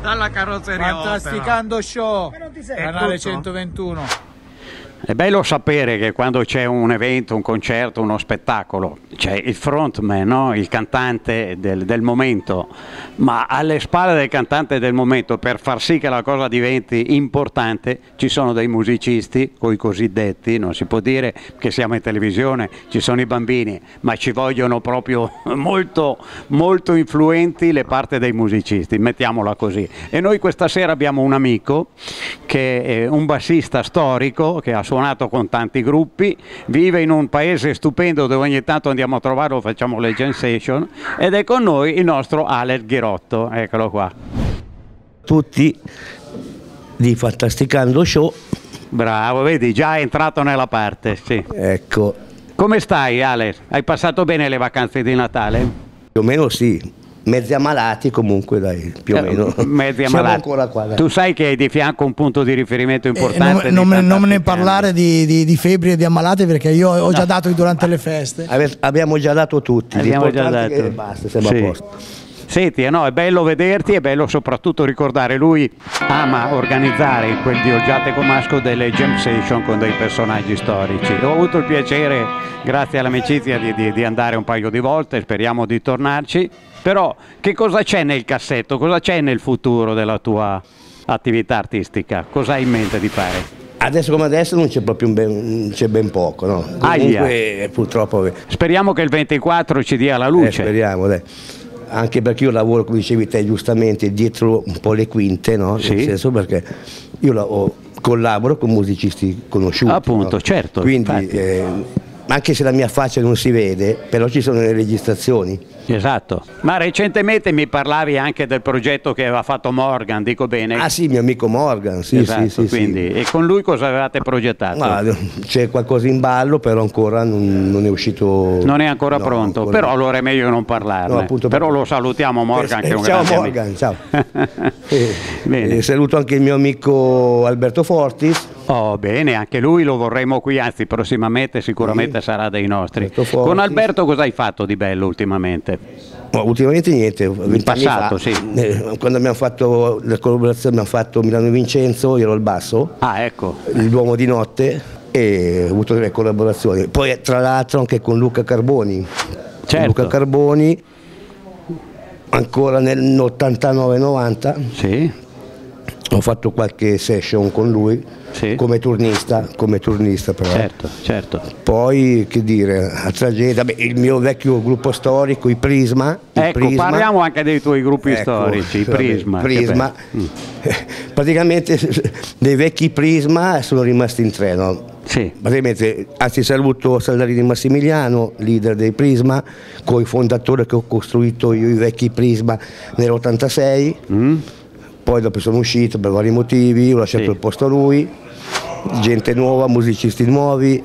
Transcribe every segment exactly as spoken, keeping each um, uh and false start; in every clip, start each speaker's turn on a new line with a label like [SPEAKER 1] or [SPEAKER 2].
[SPEAKER 1] dalla carrozzeria
[SPEAKER 2] Fantasticando Show, canale centoventuno.
[SPEAKER 1] È bello sapere che quando c'è un evento, un concerto, uno spettacolo, c'è il frontman, no? Il cantante del, del momento, ma alle spalle del cantante del momento, per far sì che la cosa diventi importante, ci sono dei musicisti, coi cosiddetti, non si può dire che siamo in televisione, ci sono i bambini, ma ci vogliono proprio molto, molto influenti le parti dei musicisti, mettiamola così. E noi questa sera abbiamo un amico che è un bassista storico, che ha suonato con tanti gruppi, vive in un paese stupendo dove ogni tanto andiamo a trovarlo, facciamo le jam session, ed è con noi il nostro Alex Ghirotto, eccolo qua.
[SPEAKER 3] Tutti di Fantasticando Show.
[SPEAKER 1] Bravo, vedi, già è entrato nella parte, sì.
[SPEAKER 3] Ecco.
[SPEAKER 1] Come stai, Alex? Hai passato bene le vacanze di Natale?
[SPEAKER 3] Più o meno sì. Mezzi ammalati comunque, dai, più o meno.
[SPEAKER 1] Eh, mezzi ammalati. Siamo ancora qua, dai. Tu sai che hai di fianco un punto di riferimento importante.
[SPEAKER 2] Eh, non, non, non me ne parlare di, di, di febbri e di ammalati, perché io ho già no. dato durante le feste.
[SPEAKER 3] Ave, abbiamo già dato tutti.
[SPEAKER 1] Abbiamo già dato.
[SPEAKER 3] Che basta, siamo sì. a posto.
[SPEAKER 1] Senti, no, è bello vederti, è bello soprattutto ricordare, lui ama organizzare quel di Olgiate Comasco delle jam session con dei personaggi storici. Ho avuto il piacere, grazie all'amicizia, di, di, di andare un paio di volte, speriamo di tornarci. Però che cosa c'è nel cassetto, cosa c'è nel futuro della tua attività artistica? Cosa hai in mente di fare?
[SPEAKER 3] Adesso come adesso non c'è proprio un ben, c'è ben poco, no? Comunque eh, purtroppo...
[SPEAKER 1] Speriamo che il ventiquattro ci dia la luce.
[SPEAKER 3] Eh, speriamo, dai. Anche perché io lavoro, come dicevi te giustamente, dietro un po' le quinte, no?
[SPEAKER 1] Sì.
[SPEAKER 3] Nel senso perché io ho, collaboro con musicisti conosciuti.
[SPEAKER 1] Appunto,
[SPEAKER 3] no?
[SPEAKER 1] certo.
[SPEAKER 3] Quindi, eh, anche se la mia faccia non si vede, però ci sono le registrazioni.
[SPEAKER 1] Esatto, ma recentemente mi parlavi anche del progetto che aveva fatto Morgan, dico bene?
[SPEAKER 3] Ah sì, mio amico Morgan, sì,
[SPEAKER 1] esatto,
[SPEAKER 3] sì, sì,
[SPEAKER 1] quindi,
[SPEAKER 3] sì.
[SPEAKER 1] E con lui cosa avevate progettato?
[SPEAKER 3] C'è qualcosa in ballo, però ancora non, non è uscito.
[SPEAKER 1] Non è ancora no, pronto, ancora... però allora è meglio non parlarne. No, appunto, però lo salutiamo Morgan, eh, che è un
[SPEAKER 3] ciao
[SPEAKER 1] grande
[SPEAKER 3] Morgan,
[SPEAKER 1] amico.
[SPEAKER 3] Ciao. eh, eh, saluto anche il mio amico Alberto Fortis.
[SPEAKER 1] Oh bene, anche lui lo vorremmo qui, anzi prossimamente sicuramente sì. sarà dei nostri. Con Alberto cosa hai fatto di bello ultimamente?
[SPEAKER 3] No, ultimamente niente,
[SPEAKER 1] in passato
[SPEAKER 3] fa,
[SPEAKER 1] sì.
[SPEAKER 3] Eh, quando abbiamo fatto la collaborazione abbiamo fatto Milano Vincenzo, io ero al basso,
[SPEAKER 1] ah, ecco.
[SPEAKER 3] il Duomo di Notte, e ho avuto delle collaborazioni. Poi tra l'altro anche con Luca Carboni,
[SPEAKER 1] certo.
[SPEAKER 3] Luca Carboni ancora nell'ottantanove novanta.
[SPEAKER 1] Sì.
[SPEAKER 3] Ho fatto qualche session con lui sì. come turnista, come turnista però.
[SPEAKER 1] Certo, certo.
[SPEAKER 3] Poi che dire, a tragedia, beh, il mio vecchio gruppo storico, i Prisma. Il
[SPEAKER 1] ecco,
[SPEAKER 3] Prisma.
[SPEAKER 1] Parliamo anche dei tuoi gruppi ecco, storici, i Prisma.
[SPEAKER 3] Prisma. Mm. Praticamente dei vecchi Prisma sono rimasti in tre, no?
[SPEAKER 1] Sì.
[SPEAKER 3] Praticamente, anzi saluto Saldarini Massimiliano, leader dei Prisma, coi fondatori che ho costruito io i vecchi Prisma nell'ottantasei. Mm. Poi dopo sono uscito per vari motivi, ho lasciato sì. il posto a lui, gente nuova, musicisti nuovi.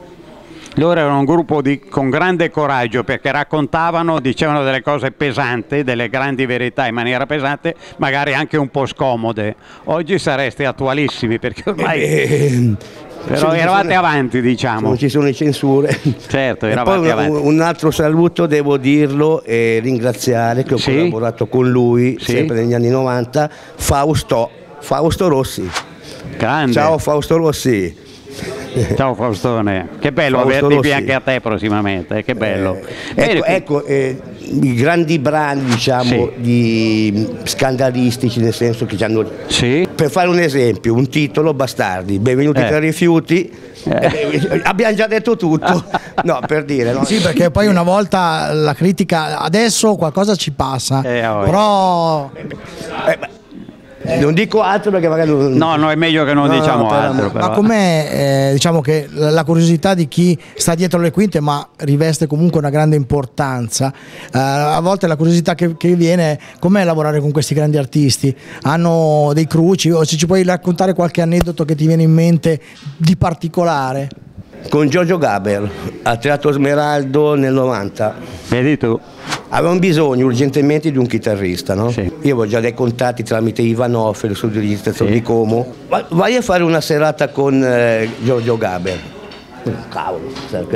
[SPEAKER 1] Loro erano un gruppo di, con grande coraggio, perché raccontavano, dicevano delle cose pesanti, delle grandi verità in maniera pesante, magari anche un po' scomode. Oggi sareste attualissimi, perché ormai... Eh, però eravate sono, avanti, diciamo.
[SPEAKER 3] Non ci sono le censure.
[SPEAKER 1] Certo,
[SPEAKER 3] eravate poi
[SPEAKER 1] avanti.
[SPEAKER 3] Un altro saluto, devo dirlo e ringraziare, che ho sì? collaborato con lui, sì? sempre negli anni novanta, Fausto, Fausto Rossi.
[SPEAKER 1] Grande.
[SPEAKER 3] Ciao Fausto Rossi.
[SPEAKER 1] Ciao Faustone, che bello
[SPEAKER 3] Fausto
[SPEAKER 1] averti
[SPEAKER 3] Rossi.
[SPEAKER 1] qui anche a te prossimamente, che bello.
[SPEAKER 3] Eh, ecco, ecco eh, i grandi brani, diciamo, sì. di scandalistici, nel senso che ci hanno...
[SPEAKER 1] Sì.
[SPEAKER 3] Per fare un esempio, un titolo, Bastardi, benvenuti eh. tra rifiuti, eh. abbiamo già detto tutto, no, per dire. No?
[SPEAKER 2] Sì, perché poi una volta la critica, adesso qualcosa ci passa, eh, oh, però...
[SPEAKER 3] Eh, Eh, non dico altro perché magari non...
[SPEAKER 1] no, no, è meglio che non no, diciamo no, altro.
[SPEAKER 2] Ma, ma com'è, eh, diciamo che la curiosità di chi sta dietro le quinte, ma riveste comunque una grande importanza, eh, a volte la curiosità che, che viene è com'è lavorare con questi grandi artisti? Hanno dei cruci, o se ci puoi raccontare qualche aneddoto che ti viene in mente di particolare?
[SPEAKER 3] Con Giorgio Gaber al Teatro Smeraldo nel novanta.
[SPEAKER 1] Vedi tu?
[SPEAKER 3] Avevamo bisogno urgentemente di un chitarrista, no?
[SPEAKER 1] Sì.
[SPEAKER 3] Io avevo già dei contatti tramite Ivanov, lo studio di registrazione
[SPEAKER 1] sì.
[SPEAKER 3] di Como. Vai a fare una serata con eh, Giorgio Gaber. Cavolo,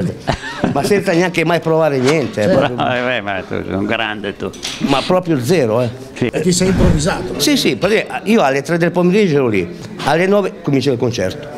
[SPEAKER 3] ma senza neanche mai provare niente. Eh, proprio...
[SPEAKER 1] eh, beh, ma tu sei un grande tu.
[SPEAKER 3] Ma proprio zero, eh.
[SPEAKER 1] Sì.
[SPEAKER 2] E ti sei improvvisato?
[SPEAKER 3] Sì, sì, perché io alle tre del pomeriggio ero lì, alle nove comincia il concerto.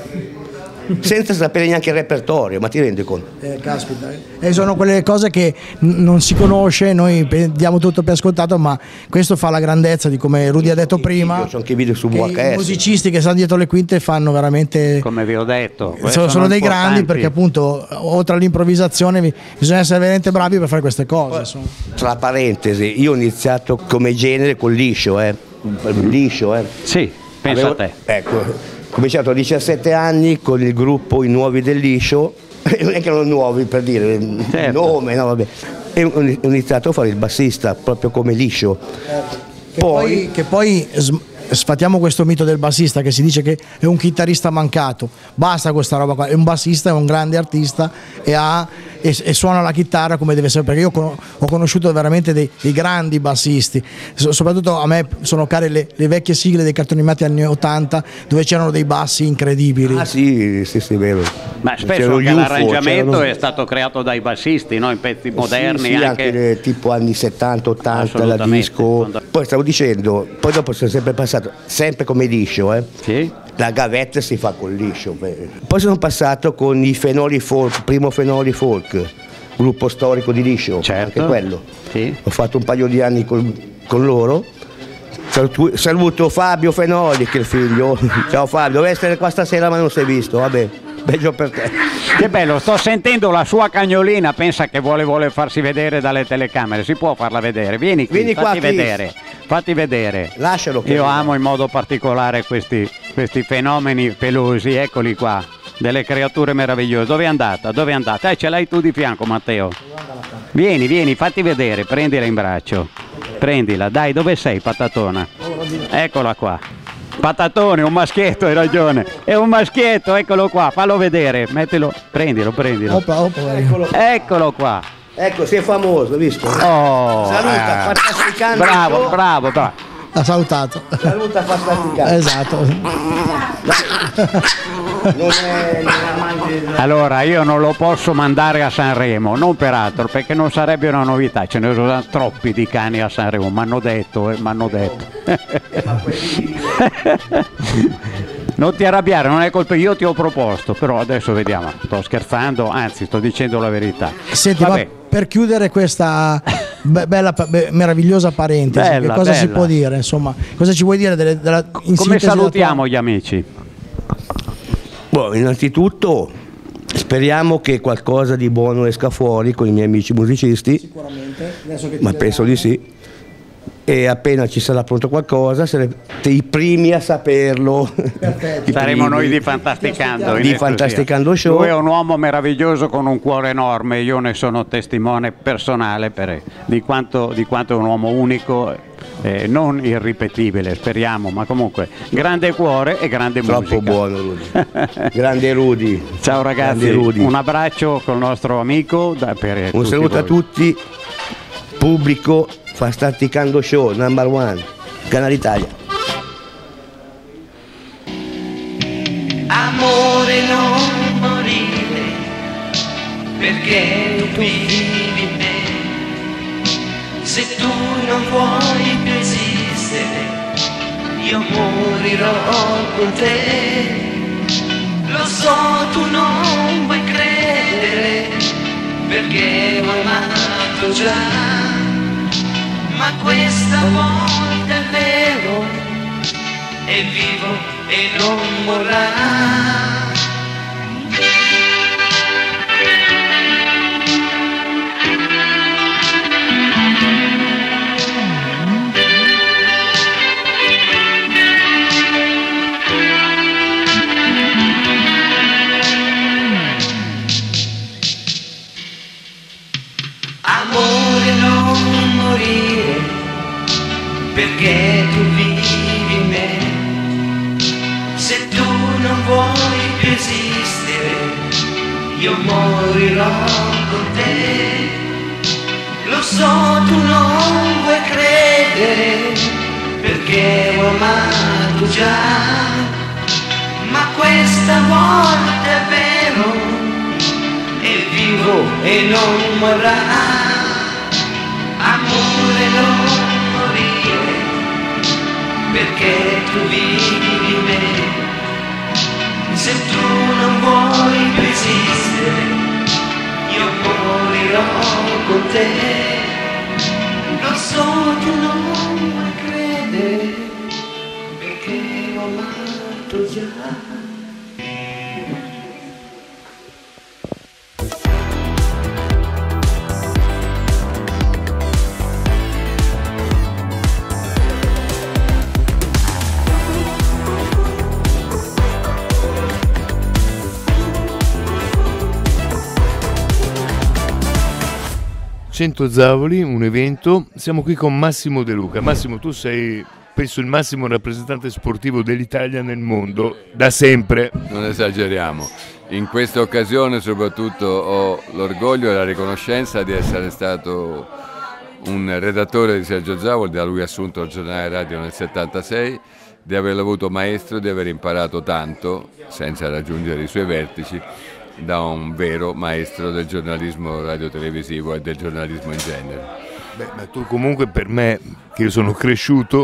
[SPEAKER 3] Senza sapere neanche il repertorio, ma ti rendi conto?
[SPEAKER 2] Eh, caspita, e sono quelle cose che n- non si conosce, noi pe- diamo tutto per scontato, ma questo fa la grandezza di, come Rudy ha detto prima,
[SPEAKER 3] C'ho anche i video su
[SPEAKER 2] che
[SPEAKER 3] V H S.
[SPEAKER 2] i musicisti che stanno dietro le quinte fanno veramente,
[SPEAKER 1] Come vi ho detto,
[SPEAKER 2] sono, sono, sono dei grandi, perché appunto oltre all'improvvisazione vi- bisogna essere veramente bravi per fare queste cose. Insomma.
[SPEAKER 3] Tra parentesi, io ho iniziato come genere con liscio, eh. Liscio, eh.
[SPEAKER 1] Sì, pensa
[SPEAKER 3] Avevo-
[SPEAKER 1] a te.
[SPEAKER 3] Ecco. Ho cominciato a diciassette anni con il gruppo I Nuovi del Liscio, non è che erano nuovi per dire il
[SPEAKER 1] Certo.
[SPEAKER 3] nome, no, vabbè. E ho iniziato a fare il bassista proprio come Liscio.
[SPEAKER 2] Che poi, che poi sm- sfatiamo questo mito del bassista che si dice che è un chitarrista mancato. Basta questa roba qua, è un bassista, è un grande artista e, ha, e, e suona la chitarra come deve essere, perché io con- ho conosciuto veramente dei, dei grandi bassisti. So- soprattutto a me sono care le, le vecchie sigle dei cartoni animati anni ottanta dove c'erano dei bassi incredibili.
[SPEAKER 3] Ah sì, sì, sì, vero.
[SPEAKER 1] Ma spesso
[SPEAKER 3] C'erano
[SPEAKER 1] anche
[SPEAKER 3] gli U F O,
[SPEAKER 1] l'arrangiamento
[SPEAKER 3] c'erano-
[SPEAKER 1] è stato creato dai bassisti, no? In pezzi moderni,
[SPEAKER 3] sì, sì,
[SPEAKER 1] anche...
[SPEAKER 3] anche le- tipo anni settanta ottanta, la
[SPEAKER 1] Assolutamente.
[SPEAKER 3] disco. Poi stavo dicendo, poi dopo sono sempre passato, sempre come liscio, eh.
[SPEAKER 1] Sì?
[SPEAKER 3] La gavetta si fa col liscio. Poi sono passato con i Fenoli Folk, primo Fenoli Folk, gruppo storico di liscio,
[SPEAKER 1] Certo.
[SPEAKER 3] anche quello.
[SPEAKER 1] Sì.
[SPEAKER 3] Ho fatto un paio di anni con, con loro. Saluto, saluto Fabio Fenoli, che è il figlio. Ciao Fabio, dovevi essere qua stasera ma non sei visto, vabbè, peggio per te.
[SPEAKER 1] Che bello, sto sentendo la sua cagnolina, pensa che vuole, vuole farsi vedere dalle telecamere, si può farla vedere, vieni qui,
[SPEAKER 3] Vieni qua,
[SPEAKER 1] fatti
[SPEAKER 3] Chris.
[SPEAKER 1] vedere, fatti vedere.
[SPEAKER 3] Lascialo che
[SPEAKER 1] Io
[SPEAKER 3] arriva.
[SPEAKER 1] amo in modo particolare questi, questi fenomeni pelosi, eccoli qua, delle creature meravigliose. Dove è andata? Dove è andata? Eh, ce l'hai tu di fianco, Matteo. Vieni, vieni, fatti vedere, prendila in braccio. Prendila, dai, dove sei, patatona? Eccola qua. Patatone, un maschietto, hai ragione. È un maschietto, eccolo qua, fallo vedere, mettilo, prendilo, prendilo.
[SPEAKER 2] Oppa, oppa,
[SPEAKER 3] Eccolo,
[SPEAKER 1] Eccolo qua.
[SPEAKER 3] ecco, sei famoso, visto?
[SPEAKER 1] Oh,
[SPEAKER 3] Saluta,
[SPEAKER 1] eh.
[SPEAKER 3] fantasticando.
[SPEAKER 1] Bravo, bravo, bravo.
[SPEAKER 2] ha salutato.
[SPEAKER 3] Saluta fantasticando.
[SPEAKER 2] Esatto.
[SPEAKER 3] Non è, non è amante del-
[SPEAKER 1] Allora, io non lo posso mandare a Sanremo, non per altro, perché non sarebbe una novità, ce ne sono troppi di cani a Sanremo, mi hanno detto, eh, mi hanno detto. Non ti arrabbiare, non è colpa, io ti ho proposto, però adesso vediamo, sto scherzando, anzi sto dicendo la verità.
[SPEAKER 2] Senti, ma
[SPEAKER 1] Vabbè,
[SPEAKER 2] per chiudere questa be- bella, be- meravigliosa parentesi,
[SPEAKER 1] Bella,
[SPEAKER 2] che cosa si
[SPEAKER 1] bella.
[SPEAKER 2] può dire? Insomma, cosa ci vuoi dire delle, della, in
[SPEAKER 1] come
[SPEAKER 2] sintesi della
[SPEAKER 1] salutiamo
[SPEAKER 2] tua-
[SPEAKER 1] gli amici?
[SPEAKER 3] Boh, innanzitutto speriamo che qualcosa di buono esca fuori con i miei amici musicisti,
[SPEAKER 2] Sicuramente, adesso che ti
[SPEAKER 3] ma
[SPEAKER 2] vedo-
[SPEAKER 3] penso di sì. E appena ci sarà pronto qualcosa, sarete i primi a saperlo.
[SPEAKER 2] Perfetto.
[SPEAKER 3] I
[SPEAKER 1] Saremo
[SPEAKER 3] primi.
[SPEAKER 1] noi di Fantasticando. in
[SPEAKER 3] Di
[SPEAKER 1] esclusiva.
[SPEAKER 3] Fantasticando Show.
[SPEAKER 1] Lui è un uomo meraviglioso con un cuore enorme, io ne sono testimone personale per, di, quanto, di quanto è un uomo unico, eh, non irripetibile, speriamo, ma comunque grande cuore e grande
[SPEAKER 3] Troppo
[SPEAKER 1] musica.
[SPEAKER 3] buono Rudy. Grande Rudy.
[SPEAKER 1] Ciao ragazzi,
[SPEAKER 3] Grande Rudy.
[SPEAKER 1] un abbraccio col nostro amico. Da, per
[SPEAKER 3] Un
[SPEAKER 1] tutti
[SPEAKER 3] saluto a
[SPEAKER 1] voi.
[SPEAKER 3] tutti, pubblico Fantasticando Show, number one, Canale Italia.
[SPEAKER 4] Amore non morire, perché tu vivi in me. Se tu non vuoi più esistere, io morirò con te. Lo so, tu non vuoi credere, perché ho amato già. Ma questa volta è vero, è vivo e non morrà. Amore non morire, perché tu vivi in me. Se tu non vuoi più esistere, io morirò con te. Lo so, tu non vuoi credere, perché ho amato già. Ma questa volta è vero, e non morrà, amore non morire, perché tu vivi me. Se tu non vuoi più esistere, io morirò con te. Lo so che non vuoi credere, perché ho amato già.
[SPEAKER 5] cento Zavoli, un evento, siamo qui con Massimo De Luca. Massimo, tu sei, penso, il massimo rappresentante sportivo dell'Italia nel mondo, da sempre.
[SPEAKER 6] Non esageriamo, in questa occasione soprattutto ho l'orgoglio e la riconoscenza di essere stato un redattore di Sergio Zavoli, da lui assunto al giornale radio nel settantasei, di averlo avuto maestro, di aver imparato tanto, senza raggiungere i suoi vertici, da un vero maestro del giornalismo radiotelevisivo e del giornalismo in genere.
[SPEAKER 5] Beh, ma tu comunque, per me, che io sono cresciuto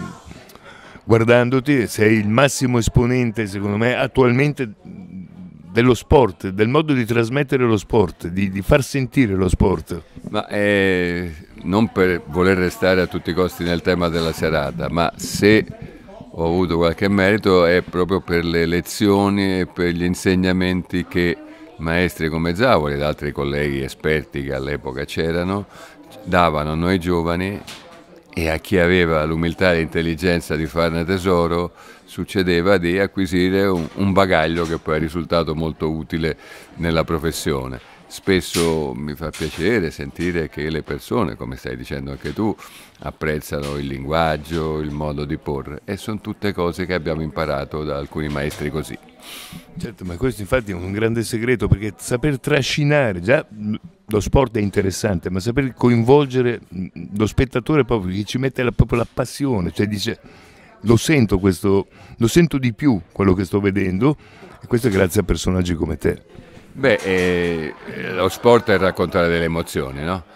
[SPEAKER 5] guardandoti, sei il massimo esponente, secondo me, attualmente dello sport, del modo di trasmettere lo sport, di, di far sentire lo sport.
[SPEAKER 6] Ma eh, non per voler restare a tutti i costi nel tema della serata, ma se ho avuto qualche merito è proprio per le lezioni e per gli insegnamenti che maestri come Zavoli ed altri colleghi esperti che all'epoca c'erano davano a noi giovani, e a chi aveva l'umiltà e l'intelligenza di farne tesoro succedeva di acquisire un, un bagaglio che poi è risultato molto utile nella professione. Spesso mi fa piacere sentire che le persone, come stai dicendo anche tu, apprezzano il linguaggio, il modo di porre, e sono tutte cose che abbiamo imparato da alcuni maestri così.
[SPEAKER 5] Certo, ma questo infatti è un grande segreto, perché saper trascinare, già lo sport è interessante, ma saper coinvolgere lo spettatore proprio, che ci mette la, proprio la passione, cioè dice lo sento questo, lo sento di più quello che sto vedendo, e questo è grazie a personaggi come te.
[SPEAKER 6] Beh, eh, lo sport è raccontare delle emozioni, no?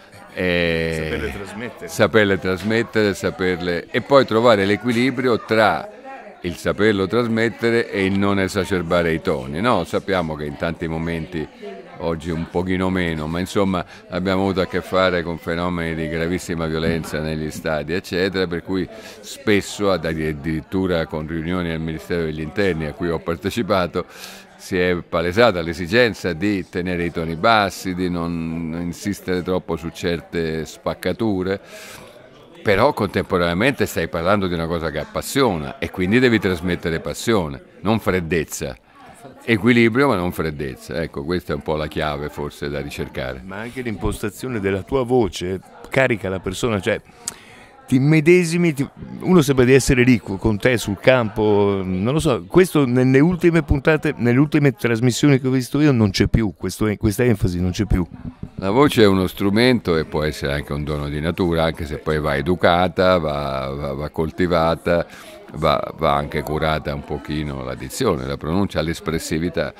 [SPEAKER 6] E
[SPEAKER 5] saperle trasmettere.
[SPEAKER 6] Saperle trasmettere, saperle... e poi trovare l'equilibrio tra il saperlo trasmettere e il non esacerbare i toni, no? Sappiamo che in tanti momenti, oggi un pochino meno, ma insomma abbiamo avuto a che fare con fenomeni di gravissima violenza negli stadi, eccetera, per cui spesso, addirittura con riunioni al Ministero degli Interni a cui ho partecipato, si è palesata l'esigenza di tenere i toni bassi, di non insistere troppo su certe spaccature, però contemporaneamente stai parlando di una cosa che appassiona e quindi devi trasmettere passione, non freddezza. Equilibrio ma non freddezza, ecco, questa è un po' la chiave forse da ricercare.
[SPEAKER 5] Ma anche l'impostazione della tua voce carica la persona, cioè ti medesimi, ti, uno sembra di essere lì con te sul campo, non lo so, questo nelle ultime puntate, nelle ultime trasmissioni che ho visto io non c'è più, questo, questa enfasi non c'è più.
[SPEAKER 6] La voce è uno strumento e può essere anche un dono di natura, anche se poi va educata, va, va, va coltivata, va, va anche curata un pochino la dizione, la pronuncia, l'espressività,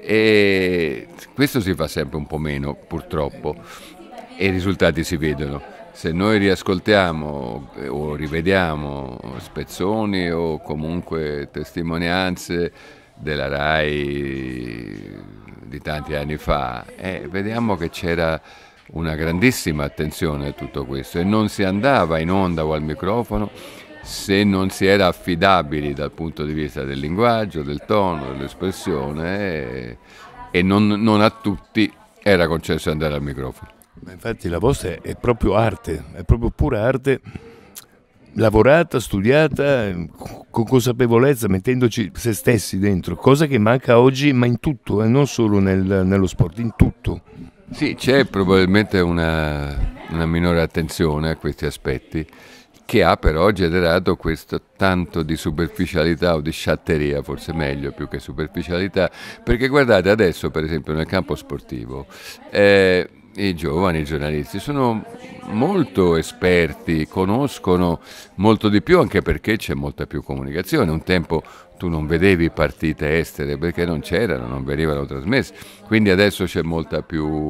[SPEAKER 6] e questo si fa sempre un po' meno purtroppo e i risultati si vedono. Se noi riascoltiamo o rivediamo spezzoni o comunque testimonianze della RAI di tanti anni fa, eh, vediamo che c'era una grandissima attenzione a tutto questo e non si andava in onda o al microfono se non si era affidabili dal punto di vista del linguaggio, del tono, dell'espressione, e, e non, non a tutti era concesso andare al microfono.
[SPEAKER 5] Ma infatti la vostra è proprio arte, è proprio pura arte, lavorata, studiata, con consapevolezza, mettendoci se stessi dentro, cosa che manca oggi, ma in tutto, e eh, non solo nel, nello sport, in tutto.
[SPEAKER 6] Sì, c'è probabilmente una, una minore attenzione a questi aspetti, che ha però generato questo tanto di superficialità o di sciatteria, forse meglio più che superficialità, perché guardate adesso per esempio nel campo sportivo, eh, i giovani giornalisti sono molto esperti, conoscono molto di più, anche perché c'è molta più comunicazione. Un tempo tu non vedevi partite estere perché non c'erano, non venivano trasmesse, quindi adesso c'è molta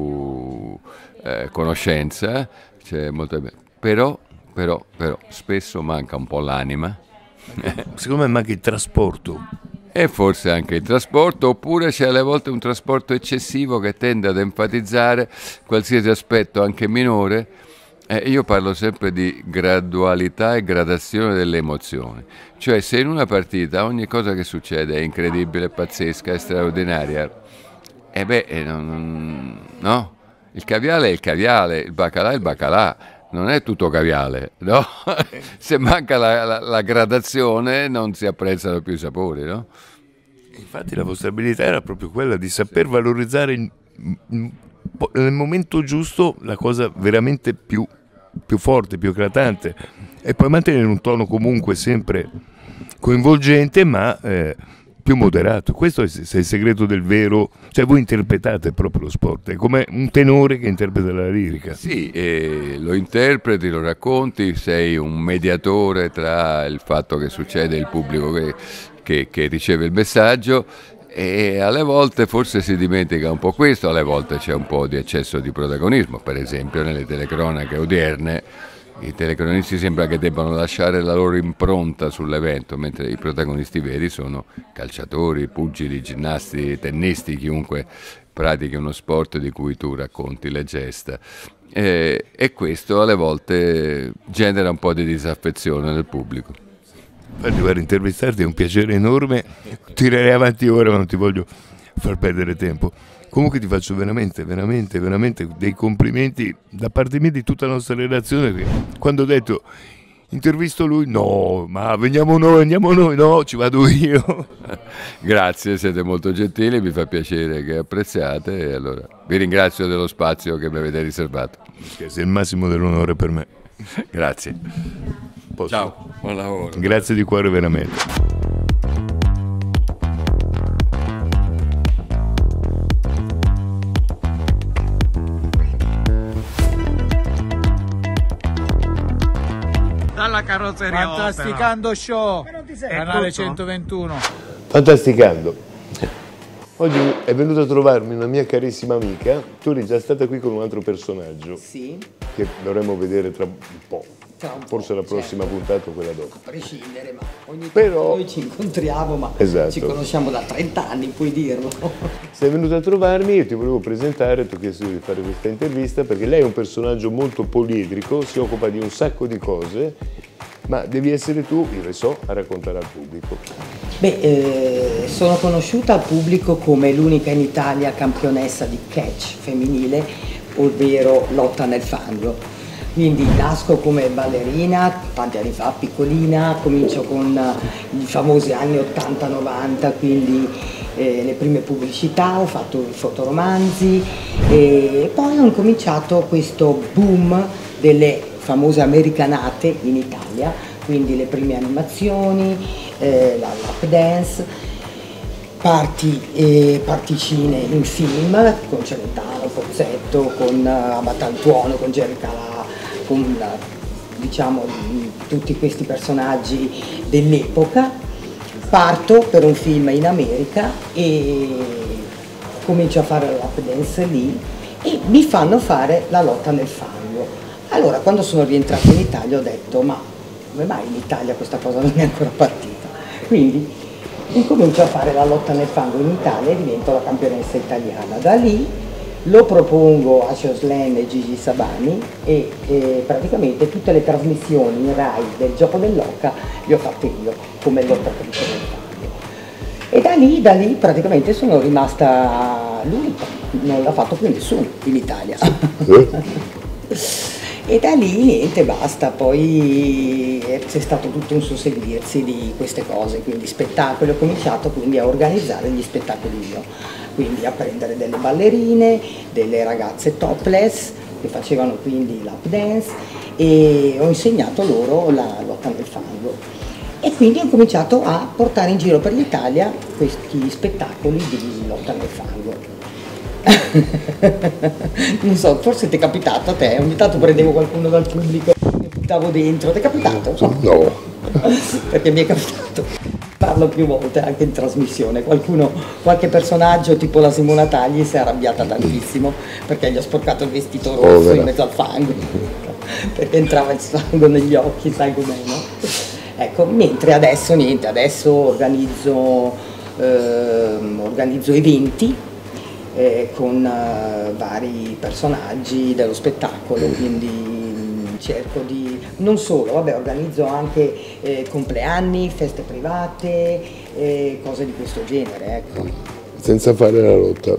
[SPEAKER 6] più eh, conoscenza, c'è molta... però, però, però spesso manca un po' l'anima.
[SPEAKER 5] Secondo me manca il trasporto.
[SPEAKER 6] E forse anche il trasporto, oppure c'è alle volte un trasporto eccessivo che tende ad enfatizzare qualsiasi aspetto anche minore. Eh, io parlo sempre di gradualità e gradazione delle emozioni, cioè se in una partita ogni cosa che succede è incredibile, pazzesca, è straordinaria, e beh, eh, non, no, il caviale è il caviale, il baccalà è il baccalà, non è tutto caviale, no? Se manca la, la, la gradazione non si apprezzano più i sapori, no?
[SPEAKER 5] Infatti la vostra abilità era proprio quella di saper valorizzare in, in, nel momento giusto la cosa veramente più, più forte, più eclatante, e poi mantenere un tono comunque sempre coinvolgente ma eh, più moderato. Questo è il segreto del vero, cioè voi interpretate proprio lo sport, è come un tenore che interpreta la lirica.
[SPEAKER 6] Sì, eh, lo interpreti, lo racconti, sei un mediatore tra il fatto che succede e il pubblico che, che, che riceve il messaggio, e alle volte forse si dimentica un po' questo, alle volte c'è un po' di eccesso di protagonismo, per esempio nelle telecronache odierne i telecronisti sembra che debbano lasciare la loro impronta sull'evento, mentre i protagonisti veri sono calciatori, pugili, ginnasti, tennisti, chiunque pratichi uno sport di cui tu racconti le gesta. E, e questo alle volte genera un po' di disaffezione nel pubblico.
[SPEAKER 5] Infatti, guarda, intervistarti è un piacere enorme, tirerei avanti ora ma non ti voglio far perdere tempo. Comunque ti faccio veramente, veramente, veramente dei complimenti da parte mia, di tutta la nostra relazione. Quando ho detto intervisto lui, no, ma veniamo noi, andiamo noi, no, ci vado io.
[SPEAKER 6] Grazie, siete molto gentili, mi fa piacere che apprezziate, e allora vi ringrazio dello spazio che mi avete riservato.
[SPEAKER 5] Che è il massimo dell'onore per me.
[SPEAKER 6] Grazie.
[SPEAKER 5] Posso?
[SPEAKER 6] Ciao, buon lavoro.
[SPEAKER 5] Grazie di cuore veramente.
[SPEAKER 1] Dalla carrozzeria
[SPEAKER 2] Fantasticando
[SPEAKER 1] Opera.
[SPEAKER 2] Show, canale
[SPEAKER 1] tutto?
[SPEAKER 2] centoventuno.
[SPEAKER 5] Fantasticando. Oggi è venuta a trovarmi una mia carissima amica. Tu eri già stata qui con un altro personaggio.
[SPEAKER 7] Sì.
[SPEAKER 5] Che dovremmo vedere tra un po'.
[SPEAKER 7] Tra un po',
[SPEAKER 5] Forse la prossima
[SPEAKER 7] certo.
[SPEAKER 5] puntata o quella dopo.
[SPEAKER 7] A prescindere, ma ogni
[SPEAKER 5] Però-
[SPEAKER 7] tanto noi ci incontriamo, ma
[SPEAKER 5] Esatto.
[SPEAKER 7] ci conosciamo da trenta anni, puoi dirlo.
[SPEAKER 5] Sei venuta a trovarmi, io ti volevo presentare, ti ho chiesto di fare questa intervista perché lei è un personaggio molto poliedrico, si occupa di un sacco di cose, ma devi essere tu, io ne so, a raccontare al pubblico.
[SPEAKER 7] Beh, eh, sono conosciuta al pubblico come l'unica in Italia campionessa di catch femminile, ovvero lotta nel fango. Quindi nasco come ballerina, tanti anni fa, piccolina, comincio con eh, i famosi anni ottanta novanta, quindi eh, le prime pubblicità, ho fatto i fotoromanzi e poi ho incominciato questo boom delle famose americanate in Italia, quindi le prime animazioni, eh, la lap dance, parti e particine in film con Celentano, Pozzetto, con uh, Abatantuono, con Jerry Calà, con uh, diciamo tutti questi personaggi dell'epoca. Parto per un film in America e comincio a fare la lap dance lì e mi fanno fare la lotta nel fango. Allora quando sono rientrata in Italia ho detto ma come mai in Italia questa cosa non è ancora partita? Quindi incomincio a fare la lotta nel fango in Italia e divento la campionessa italiana. Da lì lo propongo a Joslen e Gigi Sabani e, e praticamente tutte le trasmissioni in Rai del gioco dell'oca le ho fatte io come lottatrice nel fango. E da lì, da lì praticamente sono rimasta l'unica, non l'ha fatto più nessuno in Italia. E da lì niente, basta, poi c'è stato tutto un susseguirsi di queste cose, quindi spettacoli, ho cominciato quindi a organizzare gli spettacoli io, quindi a prendere delle ballerine, delle ragazze topless che facevano quindi lap dance e ho insegnato loro la lotta nel fango. E quindi ho cominciato a portare in giro per l'Italia questi spettacoli di lotta nel fango. Non so, forse ti è capitato a te, ogni tanto prendevo qualcuno dal pubblico e mi buttavo dentro, ti è capitato?
[SPEAKER 5] No.
[SPEAKER 7] Perché mi è capitato, parlo più volte anche in trasmissione, qualcuno, qualche personaggio tipo la Simona Tagli si è arrabbiata tantissimo perché gli ho sporcato il vestito rosso
[SPEAKER 5] Povera.
[SPEAKER 7] in mezzo al fango, perché entrava il sangue negli occhi, sai com'è, no? Ecco, mentre adesso niente, adesso organizzo, ehm, organizzo eventi eh, con eh, vari personaggi dello spettacolo, quindi mh, cerco di, non solo, vabbè, organizzo anche eh, compleanni, feste private, eh, cose di questo genere, ecco.
[SPEAKER 5] Senza fare la lotta.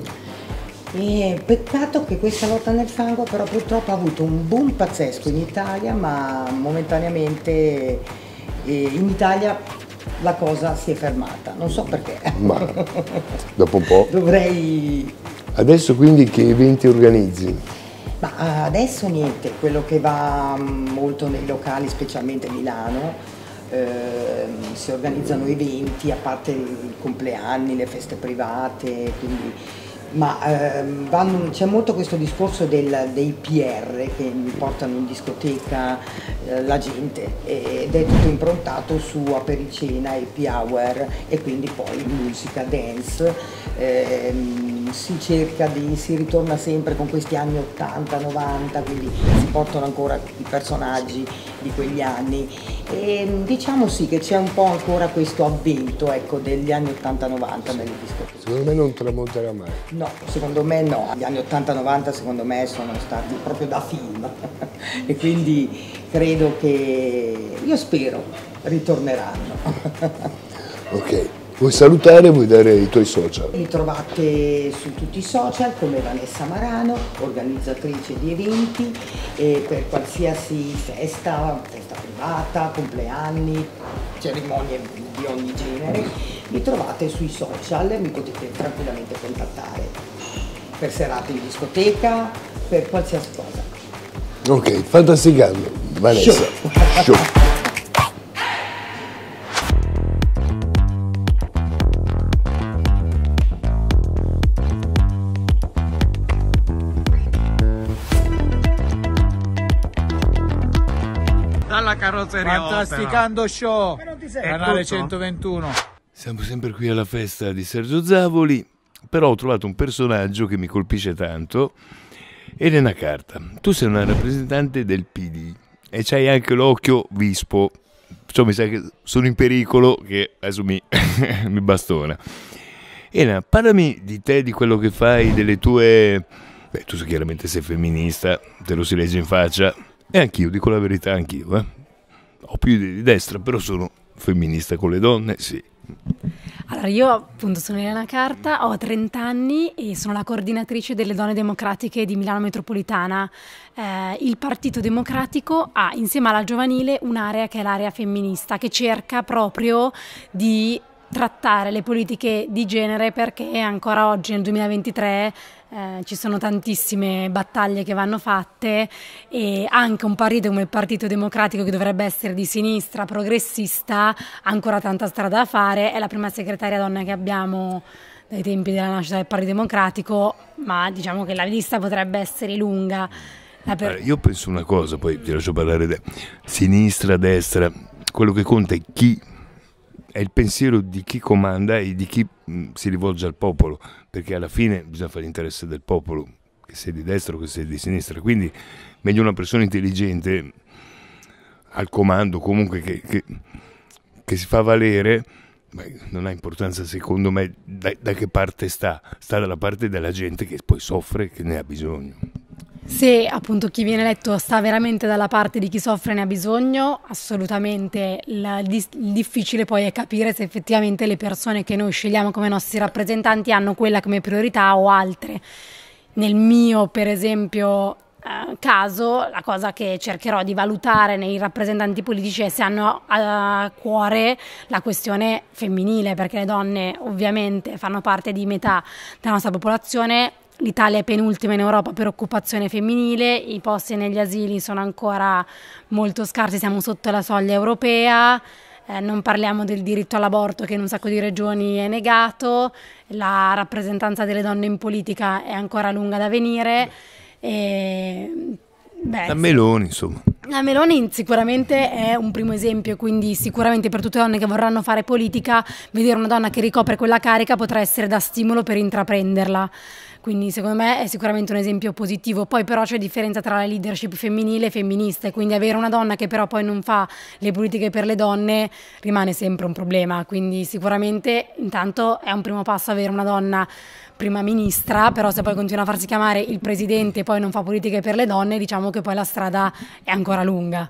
[SPEAKER 7] E peccato che questa lotta nel fango però purtroppo ha avuto un boom pazzesco in Italia, ma momentaneamente eh, in Italia la cosa si è fermata, non so perché.
[SPEAKER 5] Ma dopo un po'.
[SPEAKER 7] Dovrei...
[SPEAKER 5] Adesso quindi che eventi organizzi?
[SPEAKER 7] Ma adesso niente, quello che va molto nei locali, specialmente a Milano, ehm, si organizzano eventi, a parte i compleanni, le feste private, quindi... ma ehm, vanno- c'è molto questo discorso del- dei P R che mi portano in discoteca eh, la gente, ed è tutto improntato su apericena, happy hour e quindi poi musica, dance, ehm, si cerca di, si ritorna sempre con questi anni ottanta novanta, quindi si portano ancora i personaggi di quegli anni e diciamo sì che c'è un po' ancora questo avvento, ecco, degli anni ottanta novanta nelle discoteche.
[SPEAKER 5] Secondo me non tramonterà mai.
[SPEAKER 7] No, secondo me no, gli anni ottanta novanta secondo me sono stati proprio da film e quindi credo che, io spero, ritorneranno.
[SPEAKER 5] Ok, vuoi salutare, vuoi dare i tuoi social?
[SPEAKER 7] Mi trovate su tutti i social come Vanessa Marano, organizzatrice di eventi e per qualsiasi festa, festa privata, compleanni, cerimonie di ogni genere. Mi trovate sui social, mi potete tranquillamente contattare per serate in discoteca, per qualsiasi cosa.
[SPEAKER 5] Ok, fantasticando. Vanessa.
[SPEAKER 7] Show.
[SPEAKER 5] Show.
[SPEAKER 1] Dalla carrozzeria
[SPEAKER 2] Fantasticando show, canale
[SPEAKER 1] tutto?
[SPEAKER 2] centoventuno.
[SPEAKER 5] Siamo sempre qui alla festa di Sergio Zavoli, però ho trovato un personaggio che mi colpisce tanto, Elena Carta. Tu sei una rappresentante del P D e c'hai anche l'occhio vispo, perciò mi sa che sono in pericolo, che adesso mi, mi bastona. Elena, parlami di te, di quello che fai, delle tue... Beh, tu chiaramente sei femminista, te lo si legge in faccia, e anch'io, dico la verità, anch'io, eh. Ho più di destra, però sono femminista con le donne, sì.
[SPEAKER 8] Allora, io appunto sono Elena Carta, ho trenta anni e sono la coordinatrice delle Donne Democratiche di Milano Metropolitana. Eh, il Partito Democratico ha insieme alla giovanile un'area che è l'area femminista, che cerca proprio di trattare le politiche di genere, perché ancora oggi nel duemilaventitré eh, ci sono tantissime battaglie che vanno fatte e anche un partito come il Partito Democratico, che dovrebbe essere di sinistra, progressista, ha ancora tanta strada da fare. È la prima segretaria donna che abbiamo dai tempi della nascita del Partito Democratico, ma diciamo che la lista potrebbe essere lunga. La per...
[SPEAKER 5] Allora, io penso una cosa, poi ti lascio parlare di sinistra, destra, quello che conta è chi è il pensiero di chi comanda e di chi mh, si rivolge al popolo, perché alla fine bisogna fare l'interesse del popolo, che sia di destra o che sia di sinistra, quindi meglio una persona intelligente al comando, comunque che, che, che si fa valere. Beh, non ha importanza secondo me da, da che parte sta, sta dalla parte della gente che poi soffre, che ne ha bisogno.
[SPEAKER 8] Se appunto chi viene eletto sta veramente dalla parte di chi soffre e ne ha bisogno, assolutamente. Il, il difficile poi è capire se effettivamente le persone che noi scegliamo come nostri rappresentanti hanno quella come priorità o altre. Nel mio, per esempio, eh, caso, la cosa che cercherò di valutare nei rappresentanti politici è se hanno a cuore la questione femminile, perché le donne ovviamente fanno parte di metà della nostra popolazione. L'Italia è penultima in Europa per occupazione femminile, i posti negli asili sono ancora molto scarsi, siamo sotto la soglia europea, eh, non parliamo del diritto all'aborto che in un sacco di regioni è negato, la rappresentanza delle donne in politica è ancora lunga da venire. E, beh,
[SPEAKER 5] la Meloni, insomma.
[SPEAKER 8] La Meloni sicuramente è un primo esempio, quindi sicuramente per tutte le donne che vorranno fare politica, vedere una donna che ricopre quella carica potrà essere da stimolo per intraprenderla. Quindi secondo me è sicuramente un esempio positivo. Poi però c'è differenza tra la leadership femminile e femminista, e quindi avere una donna che però poi non fa le politiche per le donne rimane sempre un problema. Quindi sicuramente intanto è un primo passo avere una donna prima ministra, però se poi continua a farsi chiamare il presidente e poi non fa politiche per le donne, diciamo che poi la strada è ancora lunga.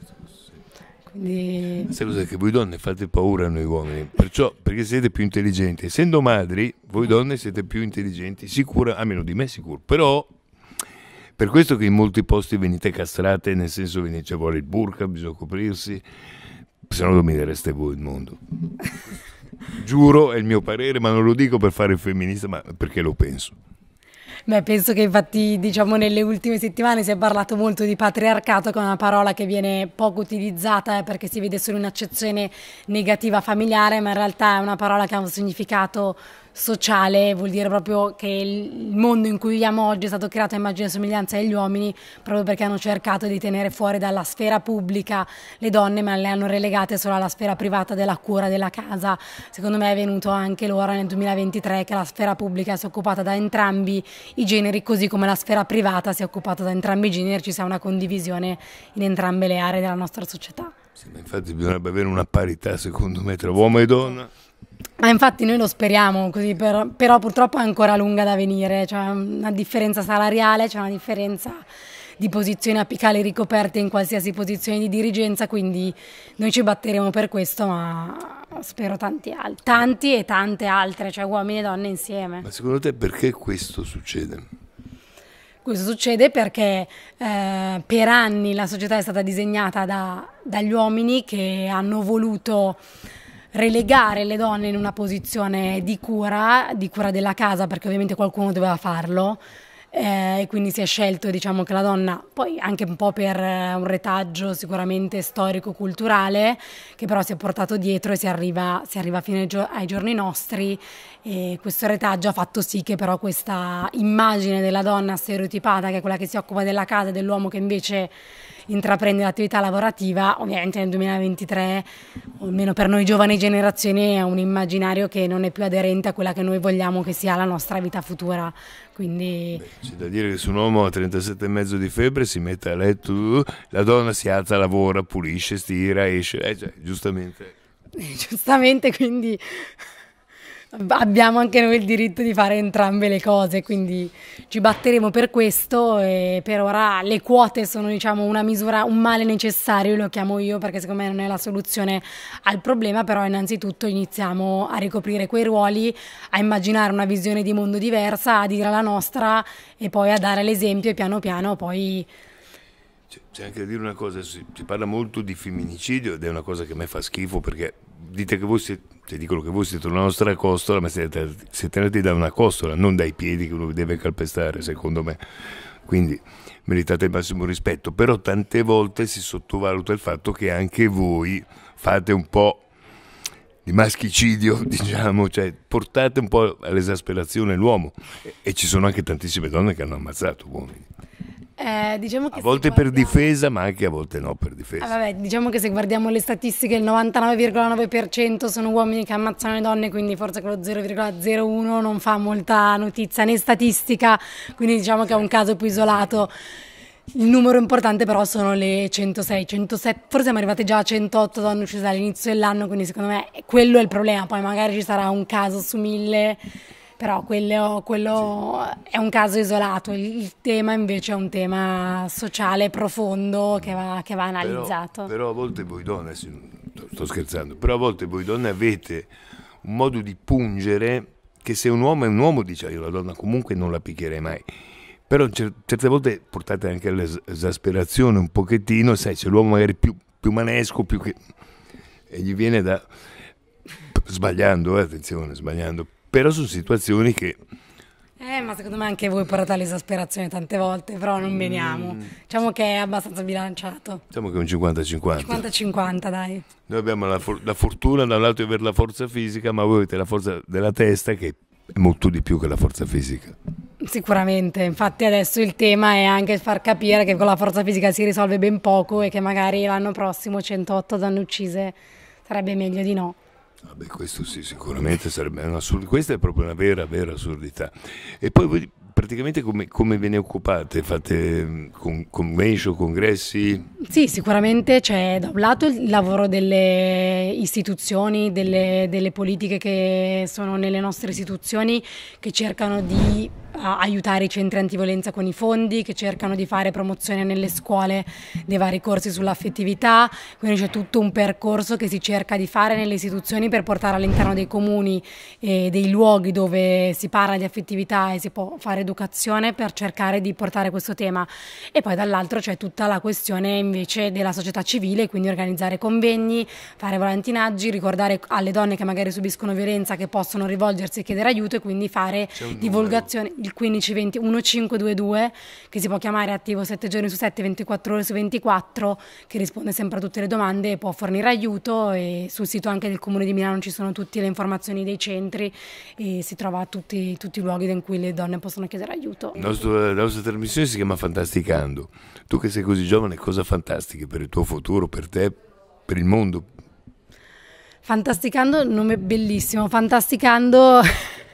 [SPEAKER 8] Quindi...
[SPEAKER 5] Sai cos'è? Che voi donne fate paura a noi uomini, perciò, perché siete più intelligenti. Essendo madri, voi donne siete più intelligenti, sicura, a meno di me sicuro, però per questo che in molti posti venite castrate, nel senso che ci vuole il burka, bisogna coprirsi, se no dominereste voi il mondo. Giuro, è il mio parere, ma non lo dico per fare il femminista, ma perché lo penso.
[SPEAKER 8] Beh, penso che infatti, diciamo, nelle ultime settimane si è parlato molto di patriarcato, che è una parola che viene poco utilizzata eh, perché si vede solo in accezione negativa familiare, ma in realtà è una parola che ha un significato sociale, vuol dire proprio che il mondo in cui viviamo oggi è stato creato a immagine e somiglianza degli uomini, proprio perché hanno cercato di tenere fuori dalla sfera pubblica le donne, ma le hanno relegate solo alla sfera privata della cura della casa. Secondo me è venuto anche l'ora nel duemilaventitré che la sfera pubblica si è occupata da entrambi i generi, così come la sfera privata si è occupata da entrambi i generi, ci sia una condivisione in entrambe le aree della nostra società.
[SPEAKER 5] Sì, ma infatti bisognerebbe avere una parità, secondo me, tra uomo e donna.
[SPEAKER 8] Ma infatti noi lo speriamo così, però, però purtroppo è ancora lunga da venire, c'è una differenza salariale, c'è una differenza di posizioni apicali ricoperte in qualsiasi posizione di dirigenza, quindi noi ci batteremo per questo, ma spero tanti, al- tanti e tante altre, cioè uomini e donne insieme.
[SPEAKER 5] Ma secondo te perché questo succede?
[SPEAKER 8] Questo succede perché eh, per anni la società è stata disegnata da, dagli uomini che hanno voluto relegare le donne in una posizione di cura, di cura della casa, perché ovviamente qualcuno doveva farlo, eh, e quindi si è scelto, diciamo, che la donna, poi anche un po' per eh, un retaggio sicuramente storico-culturale, che però si è portato dietro e si arriva, si arriva fino ai, gio- ai giorni nostri, e questo retaggio ha fatto sì che però questa immagine della donna stereotipata, che è quella che si occupa della casa, e dell'uomo che invece intraprende l'attività lavorativa, ovviamente nel duemilaventitré, o almeno per noi giovani generazioni, è un immaginario che non è più aderente a quella che noi vogliamo che sia la nostra vita futura. Quindi
[SPEAKER 5] Beh, c'è da dire che se un uomo ha trentasette e mezzo di febbre si mette a letto, la donna si alza, lavora, pulisce, stira, esce, eh, cioè, giustamente.
[SPEAKER 8] giustamente, quindi abbiamo anche noi il diritto di fare entrambe le cose, quindi ci batteremo per questo, e per ora le quote sono, diciamo, una misura, un male necessario, lo chiamo io, perché secondo me non è la soluzione al problema, però innanzitutto iniziamo a ricoprire quei ruoli, a immaginare una visione di mondo diversa, a dire la nostra e poi a dare l'esempio, e piano piano poi...
[SPEAKER 5] C'è anche da dire una cosa, si parla molto di femminicidio ed è una cosa che a me fa schifo, perché dite che voi siete, cioè dicono che voi siete una nostra costola, ma siete, siete nati da una costola, non dai piedi che uno vi deve calpestare, secondo me. Quindi meritate il massimo rispetto, però tante volte si sottovaluta il fatto che anche voi fate un po' di maschicidio, diciamo, cioè portate un po' all'esasperazione l'uomo, e, e ci sono anche tantissime donne che hanno ammazzato uomini.
[SPEAKER 8] Eh, diciamo che
[SPEAKER 5] A volte
[SPEAKER 8] se
[SPEAKER 5] per
[SPEAKER 8] guardiamo...
[SPEAKER 5] difesa, ma anche a volte no per difesa.
[SPEAKER 8] Ah, vabbè, diciamo che se guardiamo le statistiche, il novantanove virgola nove per cento sono uomini che ammazzano le donne, quindi forse quello zero virgola zero uno non fa molta notizia né statistica, quindi diciamo che è un caso più isolato. Il numero importante però sono le centosei, centosette, forse siamo arrivati già a centootto donne uccise all'inizio dell'anno, quindi secondo me quello è il problema. Poi magari ci sarà un caso su mille, però quello, quello è un caso isolato. Il, il tema invece è un tema sociale profondo che va, che va analizzato.
[SPEAKER 5] Però, però a volte voi donne, sto scherzando, però a volte voi donne avete un modo di pungere che se un uomo è un uomo dice io la donna comunque non la picchierei mai. Però certe volte portate anche all'esasperazione un pochettino, sai, c'è l'uomo magari più, più manesco, più che... e gli viene da... sbagliando, eh, attenzione, sbagliando, però sono situazioni che
[SPEAKER 8] Eh, ma secondo me anche voi portate all'esasperazione tante volte, però non veniamo. Diciamo che è abbastanza bilanciato.
[SPEAKER 5] Diciamo che è un cinquanta cinquanta.
[SPEAKER 8] cinquanta cinquanta, dai.
[SPEAKER 5] Noi abbiamo la, for- la fortuna da un lato di avere la forza fisica, ma voi avete la forza della testa che è molto di più che la forza fisica.
[SPEAKER 8] Sicuramente, infatti adesso il tema è anche far capire che con la forza fisica si risolve ben poco e che magari l'anno prossimo centootto donne uccise sarebbe meglio di no.
[SPEAKER 5] Vabbè, questo sì, sicuramente sarebbe un'assurdità. Questa è proprio una vera, vera assurdità. E poi voi praticamente come, come ve ne occupate? Fate con, convention, congressi?
[SPEAKER 8] Sì, sicuramente c'è da un lato il lavoro delle istituzioni, delle, delle politiche che sono nelle nostre istituzioni, che cercano di aiutare i centri antiviolenza con i fondi, che cercano di fare promozione nelle scuole dei vari corsi sull'affettività, quindi c'è tutto un percorso che si cerca di fare nelle istituzioni per portare all'interno dei comuni e dei luoghi dove si parla di affettività e si può fare educazione per cercare di portare questo tema. E poi dall'altro c'è tutta la questione invece della società civile, quindi organizzare convegni, fare volantinaggi, ricordare alle donne che magari subiscono violenza che possono rivolgersi e chiedere aiuto, e quindi fare divulgazione. Il quindici venti quindicinquecentodue, che si può chiamare, attivo sette giorni su sette, ventiquattro ore su ventiquattro, che risponde sempre a tutte le domande e può fornire aiuto. E sul sito anche del Comune di Milano ci sono tutte le informazioni dei centri e si trova tutti, tutti i luoghi in cui le donne possono chiedere aiuto.
[SPEAKER 5] La nostra, la nostra trasmissione si chiama Fantasticando. Tu che sei così giovane, cosa fantastiche per il tuo futuro, per te, per il mondo?
[SPEAKER 8] Fantasticando, nome bellissimo, Fantasticando...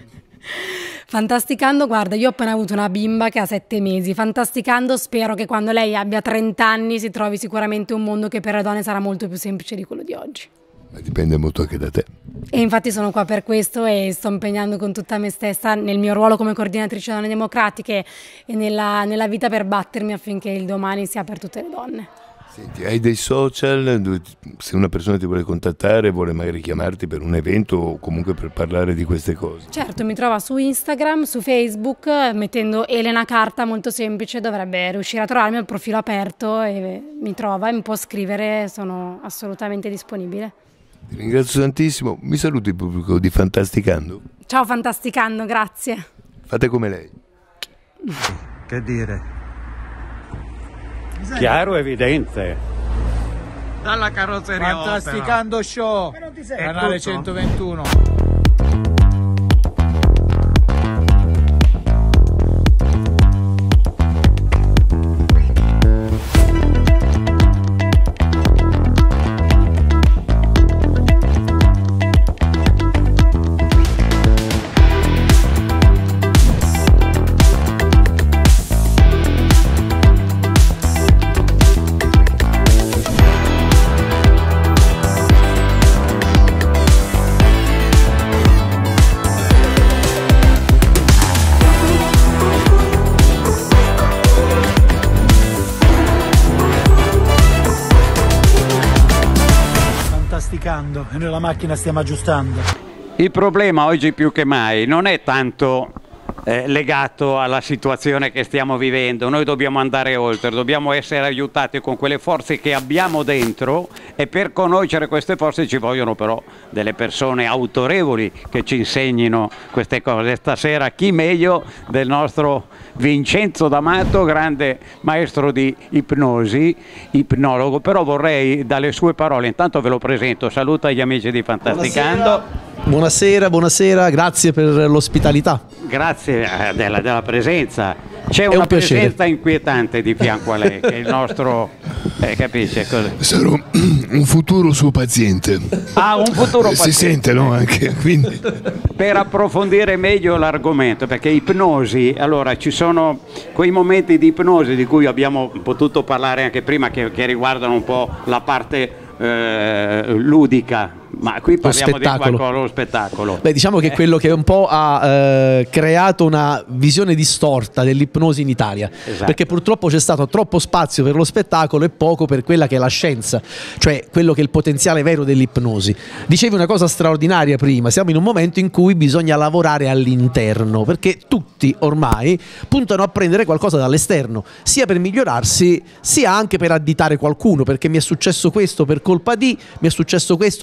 [SPEAKER 8] Fantasticando, guarda, io ho appena avuto una bimba che ha sette mesi. Fantasticando, spero che quando lei abbia trenta anni si trovi sicuramente un mondo che per le donne sarà molto più semplice di quello di oggi.
[SPEAKER 5] Ma dipende molto anche da te.
[SPEAKER 8] E infatti sono qua per questo e sto impegnando con tutta me stessa nel mio ruolo come coordinatrice Donne Democratiche e nella, nella vita per battermi affinché il domani sia per tutte le donne.
[SPEAKER 5] Senti, hai dei social? Se una persona ti vuole contattare, vuole magari chiamarti per un evento o comunque per parlare di queste cose?
[SPEAKER 8] Certo, mi trova su Instagram, su Facebook, mettendo Elena Carta, molto semplice, dovrebbe riuscire a trovarmi, ho il profilo aperto e mi trova e mi può scrivere, sono assolutamente disponibile.
[SPEAKER 5] Ti ringrazio tantissimo, mi saluti il pubblico di Fantasticando?
[SPEAKER 8] Ciao Fantasticando, grazie.
[SPEAKER 5] Fate come lei.
[SPEAKER 1] Che dire? Chiaro, evidente.
[SPEAKER 9] Dalla carrozzeria Fantasticando Show, canale centoventuno. E noi la macchina stiamo aggiustando.
[SPEAKER 1] Il problema oggi più che mai non è tanto eh, legato alla situazione che stiamo vivendo, noi dobbiamo andare oltre, dobbiamo essere aiutati con quelle forze che abbiamo dentro, e per conoscere queste forze ci vogliono però delle persone autorevoli che ci insegnino queste cose. Stasera chi meglio del nostro Vincenzo D'Amato, grande maestro di ipnosi, ipnologo, però vorrei dalle sue parole, intanto ve lo presento, saluta gli amici di Fantasticando.
[SPEAKER 10] Buonasera, buonasera, buonasera, grazie per l'ospitalità.
[SPEAKER 1] Grazie della, della presenza. C'è una un presenza inquietante di fianco a lei, che è il nostro, eh, capisce? Cosa?
[SPEAKER 5] Sarò un futuro suo paziente.
[SPEAKER 1] Ah, un futuro paziente.
[SPEAKER 5] Si sente, no? Anche, quindi.
[SPEAKER 1] Per approfondire meglio l'argomento, perché ipnosi, allora ci sono quei momenti di ipnosi di cui abbiamo potuto parlare anche prima, che, che riguardano un po' la parte eh, ludica. Ma qui parliamo di qualcosa, lo spettacolo.
[SPEAKER 10] Beh, diciamo che
[SPEAKER 1] eh.
[SPEAKER 10] quello che un po' ha eh, creato una visione distorta dell'ipnosi in Italia,
[SPEAKER 1] esatto.
[SPEAKER 10] Perché purtroppo c'è stato troppo spazio per lo spettacolo e poco per quella che è la scienza, cioè quello che è il potenziale vero dell'ipnosi. Dicevi una cosa straordinaria prima, siamo in un momento in cui bisogna lavorare all'interno, perché tutti ormai puntano a prendere qualcosa dall'esterno, sia per migliorarsi, sia anche per additare qualcuno, perché mi è successo questo per colpa di, mi è successo questo perché è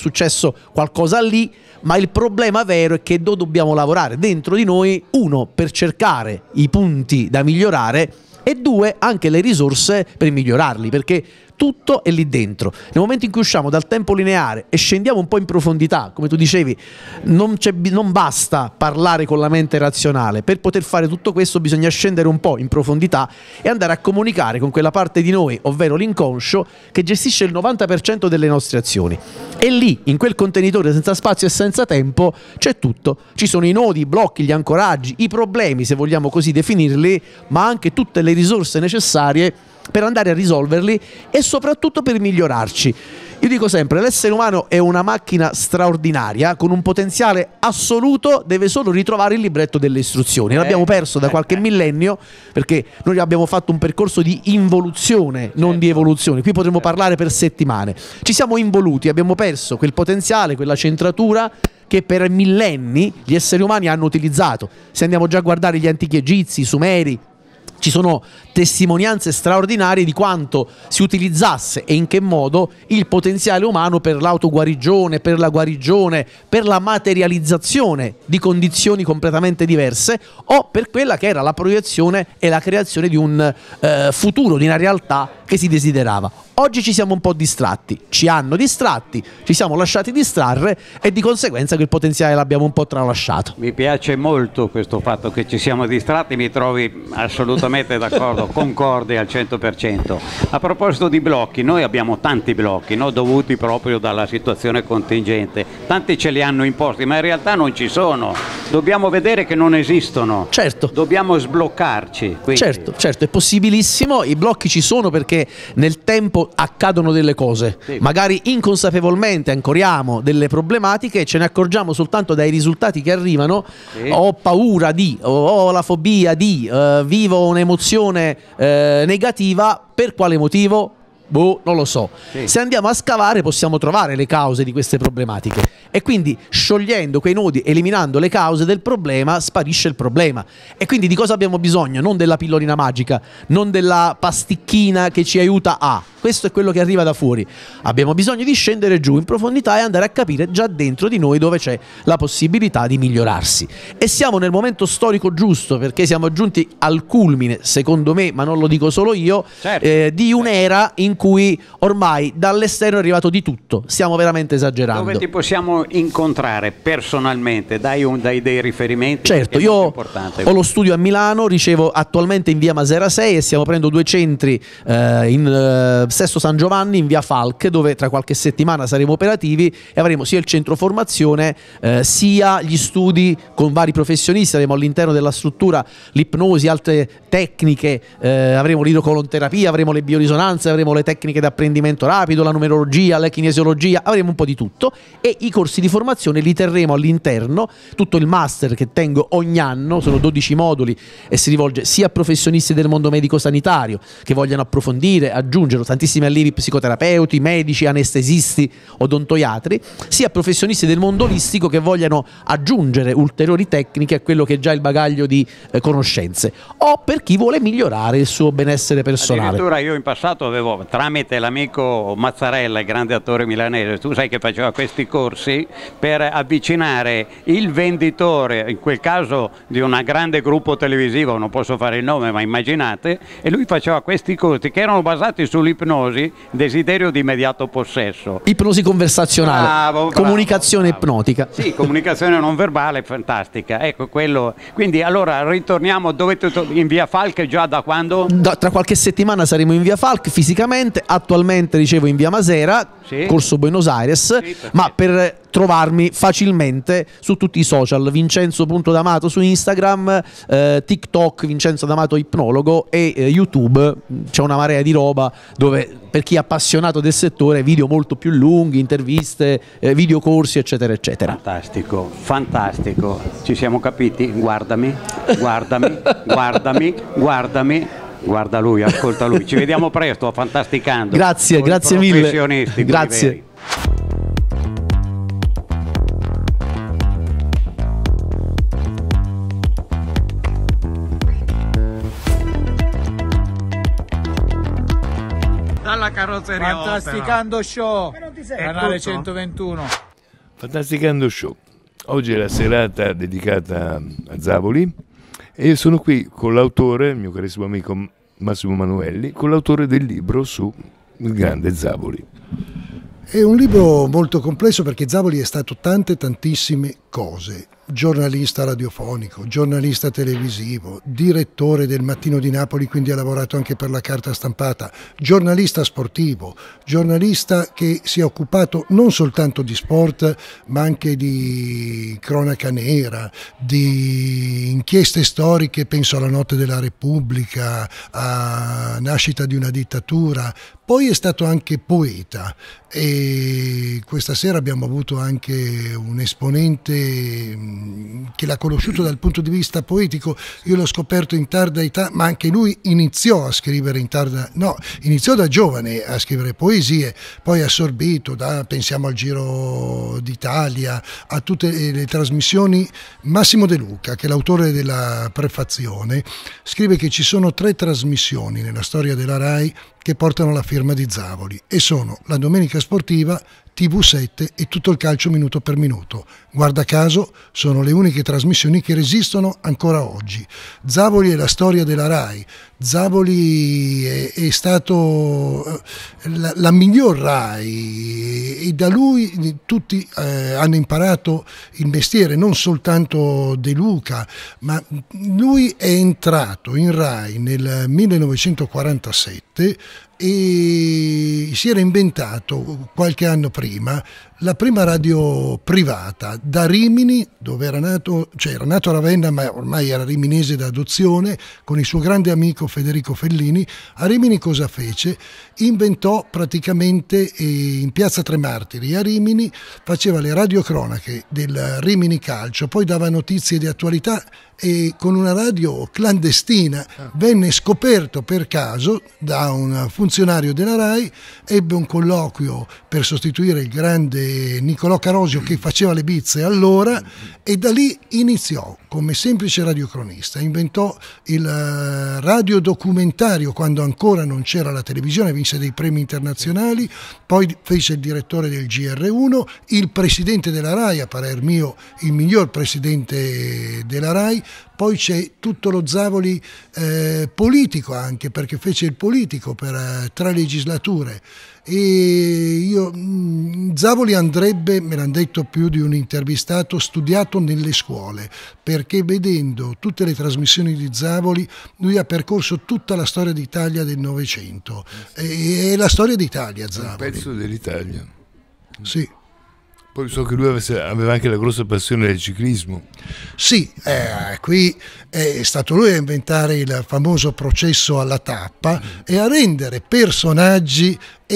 [SPEAKER 10] successo qualcosa lì, ma il problema vero è che do- dobbiamo lavorare dentro di noi, uno, per cercare i punti da migliorare, e due, anche le risorse per migliorarli, perché tutto è lì dentro. Nel momento in cui usciamo dal tempo lineare e scendiamo un po' in profondità, come tu dicevi, non, c'è, non basta parlare con la mente razionale. Per poter fare tutto questo bisogna scendere un po' in profondità e andare a comunicare con quella parte di noi, ovvero l'inconscio, che gestisce il novanta per cento delle nostre azioni. E lì, in quel contenitore senza spazio e senza tempo, c'è tutto. Ci sono i nodi, i blocchi, gli ancoraggi, i problemi, se vogliamo così definirli, ma anche tutte le risorse necessarie per andare a risolverli e soprattutto per migliorarci. Io dico sempre, l'essere umano è una macchina straordinaria con un potenziale assoluto, deve solo ritrovare il libretto delle istruzioni. L'abbiamo perso da qualche millennio, perché noi abbiamo fatto un percorso di involuzione, non di evoluzione. Qui potremmo parlare per settimane. Ci siamo involuti, abbiamo perso quel potenziale, quella centratura che per millenni gli esseri umani hanno utilizzato. Se andiamo già a guardare gli antichi egizi, i sumeri, ci sono testimonianze straordinarie di quanto si utilizzasse e in che modo il potenziale umano per l'autoguarigione, per la guarigione, per la materializzazione di condizioni completamente diverse, o per quella che era la proiezione e la creazione di un eh, futuro, di una realtà che si desiderava. Oggi ci siamo un po' distratti, ci hanno distratti, ci siamo lasciati distrarre e di conseguenza quel potenziale l'abbiamo un po' tralasciato.
[SPEAKER 1] Mi piace molto questo fatto che ci siamo distratti, mi trovi assolutamente d'accordo, concorde al cento per cento. A proposito di blocchi, noi abbiamo tanti blocchi, no? Dovuti proprio dalla situazione contingente, tanti ce li hanno imposti, ma in realtà non ci sono, dobbiamo vedere che non esistono,
[SPEAKER 10] certo.
[SPEAKER 1] Dobbiamo sbloccarci. Quindi.
[SPEAKER 10] Certo, certo, è possibilissimo, i blocchi ci sono perché nel tempo accadono delle cose, sì. Magari inconsapevolmente ancoriamo delle problematiche e ce ne accorgiamo soltanto dai risultati che arrivano. Sì. Ho paura di, ho, ho la fobia di, uh, vivo un'emozione uh, negativa, per quale motivo? Boh, non lo so. Sì. Se andiamo a scavare possiamo trovare le cause di queste problematiche e quindi sciogliendo quei nodi, eliminando le cause del problema, sparisce il problema. E quindi di cosa abbiamo bisogno? Non della pillolina magica, non della pasticchina che ci aiuta a... Questo è quello che arriva da fuori. Abbiamo bisogno di scendere giù in profondità e andare a capire già dentro di noi dove c'è la possibilità di migliorarsi. E siamo nel momento storico giusto, perché siamo giunti al culmine, secondo me, ma non lo dico solo io, certo. eh, di un'era in cui ormai dall'esterno è arrivato di tutto. Stiamo veramente esagerando.
[SPEAKER 1] Dove ti possiamo incontrare personalmente? Dai, un, dai dei riferimenti?
[SPEAKER 10] Certo, io ho lo studio a Milano, ricevo attualmente in via Masera sei e stiamo aprendo due centri eh, in eh, Sesto San Giovanni, in via Falk, dove tra qualche settimana saremo operativi e avremo sia il centro formazione eh, sia gli studi con vari professionisti. Avremo all'interno della struttura l'ipnosi, altre tecniche, eh, avremo l'idrocolonterapia, avremo le biorisonanze, avremo le tecniche di apprendimento rapido, la numerologia, la kinesiologia, avremo un po' di tutto e i corsi di formazione li terremo all'interno, tutto il master che tengo ogni anno, sono dodici moduli e si rivolge sia a professionisti del mondo medico sanitario che vogliano approfondire, aggiungere tantissimi allievi psicoterapeuti, medici, anestesisti, odontoiatri, sia professionisti del mondo olistico che vogliano aggiungere ulteriori tecniche a quello che è già il bagaglio di eh, conoscenze, o per chi vuole migliorare il suo benessere personale.
[SPEAKER 1] Addirittura io in passato avevo, tramite l'amico Mazzarella, il grande attore milanese, tu sai che faceva questi corsi per avvicinare il venditore, in quel caso di un grande gruppo televisivo, non posso fare il nome ma immaginate, e lui faceva questi corsi che erano basati sull'ipnosi, desiderio di immediato possesso.
[SPEAKER 10] Ipnosi conversazionale, bravo, bravo, comunicazione bravo. ipnotica.
[SPEAKER 1] Sì, comunicazione non verbale, fantastica. Ecco quello. Quindi allora ritorniamo dove tu, in via Falk già da quando?
[SPEAKER 10] Da, tra qualche settimana saremo in via Falk fisicamente, attualmente ricevo in via Masera, sì. Corso Buenos Aires, sì, ma per trovarmi facilmente su tutti i social, Vincenzo punto D'Amato su Instagram, eh, TikTok Vincenzo D'Amato ipnologo e eh, YouTube, c'è una marea di roba dove per chi è appassionato del settore video molto più lunghi, interviste, eh, videocorsi eccetera eccetera.
[SPEAKER 1] Fantastico, fantastico, ci siamo capiti, guardami, guardami, guardami, guardami. Guarda lui, ascolta lui, ci vediamo presto a Fantasticando.
[SPEAKER 10] Grazie, grazie mille. Grazie.
[SPEAKER 9] Dalla carrozzeria Fantasticando Show. Canale centoventuno.
[SPEAKER 5] Fantasticando Show. Oggi è la serata dedicata a Zavoli e io sono qui con l'autore, il mio carissimo amico Massimo Manuelli, con l'autore del libro su il grande Zavoli.
[SPEAKER 11] È un libro molto complesso perché Zavoli è stato tante tantissime cose. Giornalista radiofonico, giornalista televisivo, direttore del Mattino di Napoli, quindi ha lavorato anche per la carta stampata, giornalista sportivo, giornalista che si è occupato non soltanto di sport ma anche di cronaca nera, di inchieste storiche, penso alla notte della Repubblica, a nascita di una dittatura. Poi è stato anche poeta e questa sera abbiamo avuto anche un esponente che l'ha conosciuto dal punto di vista poetico. Io l'ho scoperto in tarda età, ma anche lui iniziò a scrivere in tarda, no, iniziò da giovane a scrivere poesie, poi assorbito da, pensiamo al Giro d'Italia, a tutte le trasmissioni. Massimo De Luca, che è l'autore della prefazione, scrive che ci sono tre trasmissioni nella storia della Rai che portano la firma di Zavoli e sono la Domenica Sportiva, T V sette e Tutto il calcio minuto per minuto. Guarda caso sono le uniche trasmissioni che resistono ancora oggi. Zavoli è la storia della Rai. Zavoli è, è stato la, la miglior Rai e da lui tutti eh, hanno imparato il mestiere, non soltanto De Luca, ma lui è entrato in Rai nel millenovecentoquarantasette e si era inventato qualche anno prima la prima radio privata da Rimini, dove era nato, cioè era nato a Ravenna ma ormai era riminese da adozione, con il suo grande amico Federico Fellini. A Rimini cosa fece? Inventò praticamente eh, in piazza Tre Martiri a Rimini, faceva le radiocronache del Rimini Calcio, poi dava notizie di attualità e con una radio clandestina venne scoperto per caso da un funzionario della Rai, ebbe un colloquio per sostituire il grande Nicolò Carosio che faceva le bizze allora e da lì iniziò come semplice radiocronista. Inventò il radiodocumentario quando ancora non c'era la televisione, vinse dei premi internazionali, poi fece il direttore del G R uno, il presidente della Rai, a parer mio il miglior presidente della Rai. Poi c'è tutto lo Zavoli eh, politico anche, perché fece il politico per eh, tre legislature. E io, mh, Zavoli andrebbe, me l'hanno detto più di un intervistato, studiato nelle scuole, perché vedendo tutte le trasmissioni di Zavoli lui ha percorso tutta la storia d'Italia del Novecento. E, e la storia d'Italia Zavoli.
[SPEAKER 5] Un pezzo dell'Italia.
[SPEAKER 11] Sì.
[SPEAKER 5] Poi so che lui aveva anche la grossa passione del ciclismo.
[SPEAKER 11] Sì, eh, qui è stato lui a inventare il famoso processo alla tappa e a rendere personaggi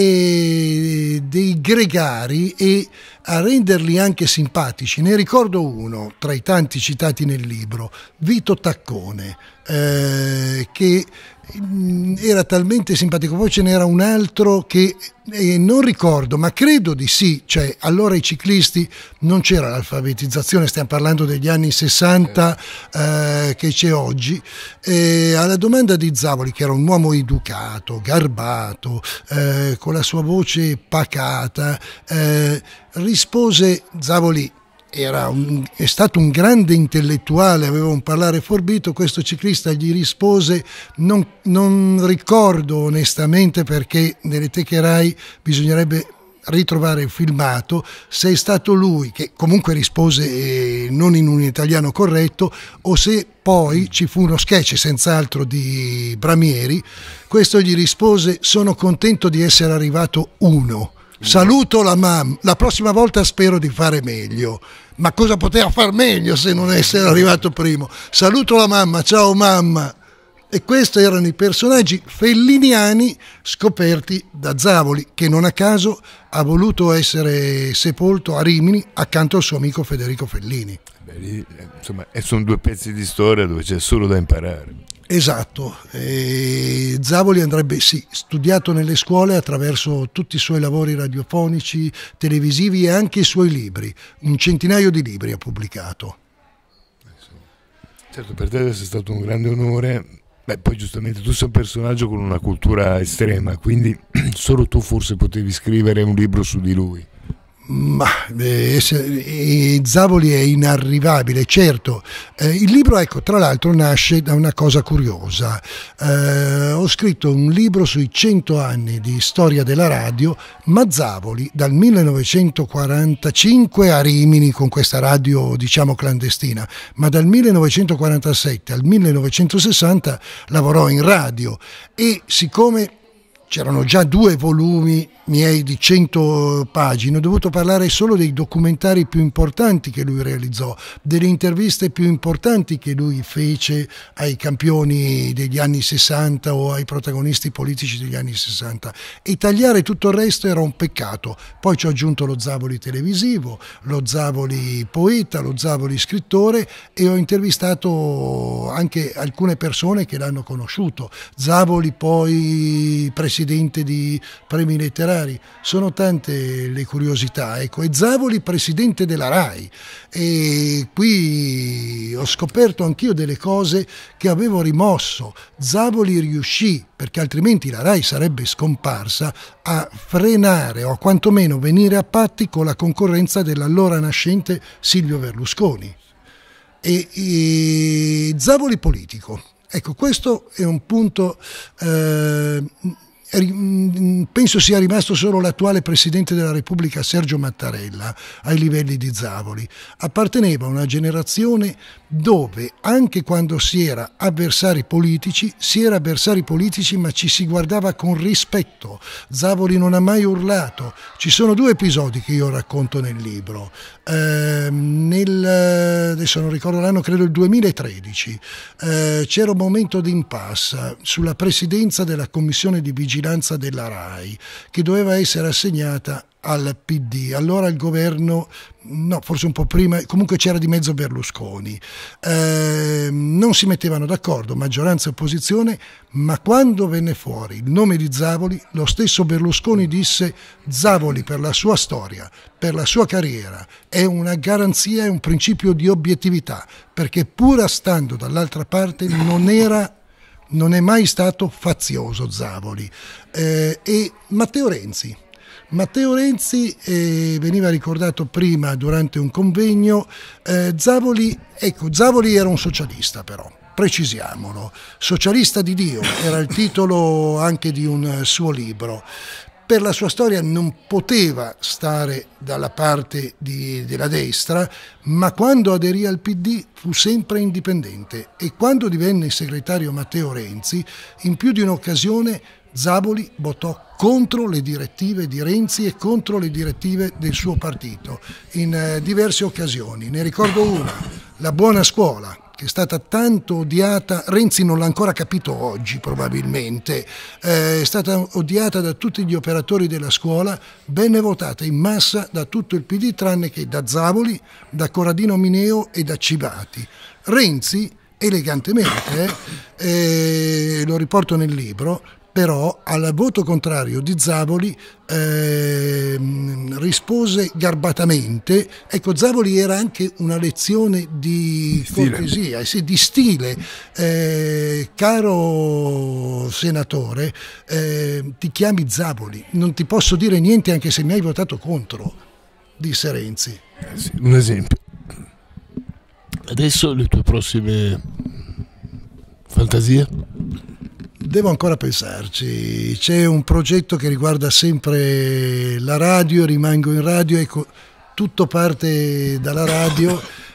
[SPEAKER 11] e dei gregari e a renderli anche simpatici. Ne ricordo uno tra i tanti citati nel libro, Vito Taccone, eh, che era talmente simpatico. Poi ce n'era un altro che eh, non ricordo, ma credo di sì, cioè allora i ciclisti non c'era l'alfabetizzazione, stiamo parlando degli anni sessanta eh, che c'è oggi. E alla domanda di Zavoli, che era un uomo educato, garbato, eh, con la sua voce pacata, eh, rispose Zavoli. Era un, è stato un grande intellettuale, aveva un parlare forbito. Questo ciclista gli rispose: non, non ricordo onestamente, perché nelle teche Rai bisognerebbe ritrovare il filmato, se è stato lui, che comunque rispose eh, non in un italiano corretto, o se poi ci fu uno sketch senz'altro di Bramieri. Questo gli rispose: sono contento di essere arrivato uno. Saluto la mamma, la prossima volta spero di fare meglio. Ma cosa poteva far meglio se non essere arrivato primo? Saluto la mamma, ciao mamma. E questi erano i personaggi felliniani scoperti da Zavoli, che non a caso ha voluto essere sepolto a Rimini accanto al suo amico Federico Fellini.
[SPEAKER 5] Beh, lì, insomma, sono due pezzi di storia dove c'è solo da imparare.
[SPEAKER 11] Esatto, e Zavoli andrebbe sì studiato nelle scuole attraverso tutti i suoi lavori radiofonici, televisivi e anche i suoi libri. Un centinaio di libri ha pubblicato.
[SPEAKER 5] Certo, per te è stato un grande onore Beh, poi giustamente tu sei un personaggio con una cultura estrema, quindi solo tu forse potevi scrivere un libro su di lui.
[SPEAKER 11] Ma eh, eh, Zavoli è inarrivabile, certo. Eh, il libro, ecco, tra l'altro nasce da una cosa curiosa. Eh, ho scritto un libro sui cento anni di storia della radio, ma Zavoli dal millenovecentoquarantacinque a Rimini con questa radio diciamo clandestina, ma dal millenovecentoquarantasette al millenovecentosessanta lavorò in radio e siccome c'erano già due volumi miei di cento pagine, ho dovuto parlare solo dei documentari più importanti che lui realizzò, delle interviste più importanti che lui fece ai campioni degli anni sessanta o ai protagonisti politici degli anni sessanta, e tagliare tutto il resto era un peccato. Poi ci ho aggiunto lo Zavoli televisivo, lo Zavoli poeta, lo Zavoli scrittore, e ho intervistato anche alcune persone che l'hanno conosciuto. Zavoli poi presidente di premi letterari. Sono tante le curiosità, ecco. E Zavoli presidente della RAI, e qui ho scoperto anch'io delle cose che avevo rimosso. Zavoli riuscì, perché altrimenti la RAI sarebbe scomparsa, a frenare o a quantomeno venire a patti con la concorrenza dell'allora nascente Silvio Berlusconi. E, e Zavoli politico, ecco, questo è un punto eh, penso sia rimasto solo l'attuale Presidente della Repubblica Sergio Mattarella ai livelli di Zavoli. Apparteneva a una generazione dove anche quando si era avversari politici, si era avversari politici ma ci si guardava con rispetto. Zavoli non ha mai urlato. Ci sono due episodi che io racconto nel libro. Eh, nel, adesso non ricordo l'anno, credo il duemilatredici, eh, c'era un momento di impasse sulla presidenza della commissione di vigilanza della RAI che doveva essere assegnata al P D, allora il governo, no, forse un po' prima, comunque c'era di mezzo Berlusconi, eh, non si mettevano d'accordo maggioranza e opposizione, ma quando venne fuori il nome di Zavoli, lo stesso Berlusconi disse: Zavoli per la sua storia, per la sua carriera è una garanzia, è un principio di obiettività, perché pur stando dall'altra parte non era non è mai stato fazioso Zavoli. Eh, e Matteo Renzi Matteo Renzi eh, veniva ricordato prima durante un convegno. eh, Zavoli, ecco, Zavoli era un socialista, però precisiamolo, socialista di Dio era il titolo anche di un suo libro. Per la sua storia non poteva stare dalla parte di, della destra, ma quando aderì al P D fu sempre indipendente, e quando divenne segretario Matteo Renzi, in più di un'occasione Zavoli votò contro le direttive di Renzi e contro le direttive del suo partito in eh, diverse occasioni. Ne ricordo una, la buona scuola, che è stata tanto odiata. Renzi non l'ha ancora capito oggi probabilmente, eh, è stata odiata da tutti gli operatori della scuola, venne votata in massa da tutto il P D tranne che da Zavoli, da Corradino Mineo e da Civati. Renzi elegantemente, eh, lo riporto nel libro, però al voto contrario di Zavoli eh, rispose garbatamente. Ecco, Zavoli era anche una lezione di cortesia, eh, sì, di stile. Eh, caro senatore, eh, ti chiami Zavoli, non ti posso dire niente anche se mi hai votato contro, disse Renzi.
[SPEAKER 5] Eh sì, un esempio.
[SPEAKER 12] Adesso le tue prossime fantasie?
[SPEAKER 11] Devo ancora pensarci. C'è un progetto che riguarda sempre la radio, rimango in radio, ecco, tutto parte dalla radio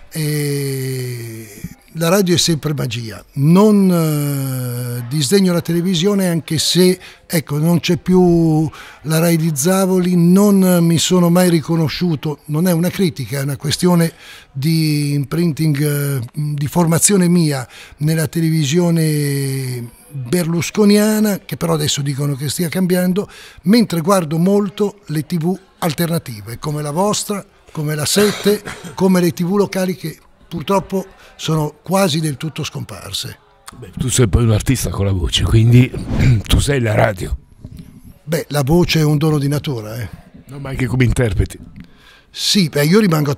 [SPEAKER 11] e la radio è sempre magia. Non eh, disdegno la televisione, anche se, ecco, non c'è più la Rai di Zavoli, non mi sono mai riconosciuto, non è una critica, è una questione di imprinting, eh, di formazione mia nella televisione berlusconiana, che però adesso dicono che stia cambiando, mentre guardo molto le tv alternative, come la vostra, come la sette, come le tv locali che purtroppo sono quasi del tutto scomparse.
[SPEAKER 12] Beh, tu sei poi un artista con la voce, quindi tu sei la radio.
[SPEAKER 11] Beh, la voce è un dono di natura, eh.
[SPEAKER 12] No, ma anche come interpreti.
[SPEAKER 11] Sì, beh, io rimango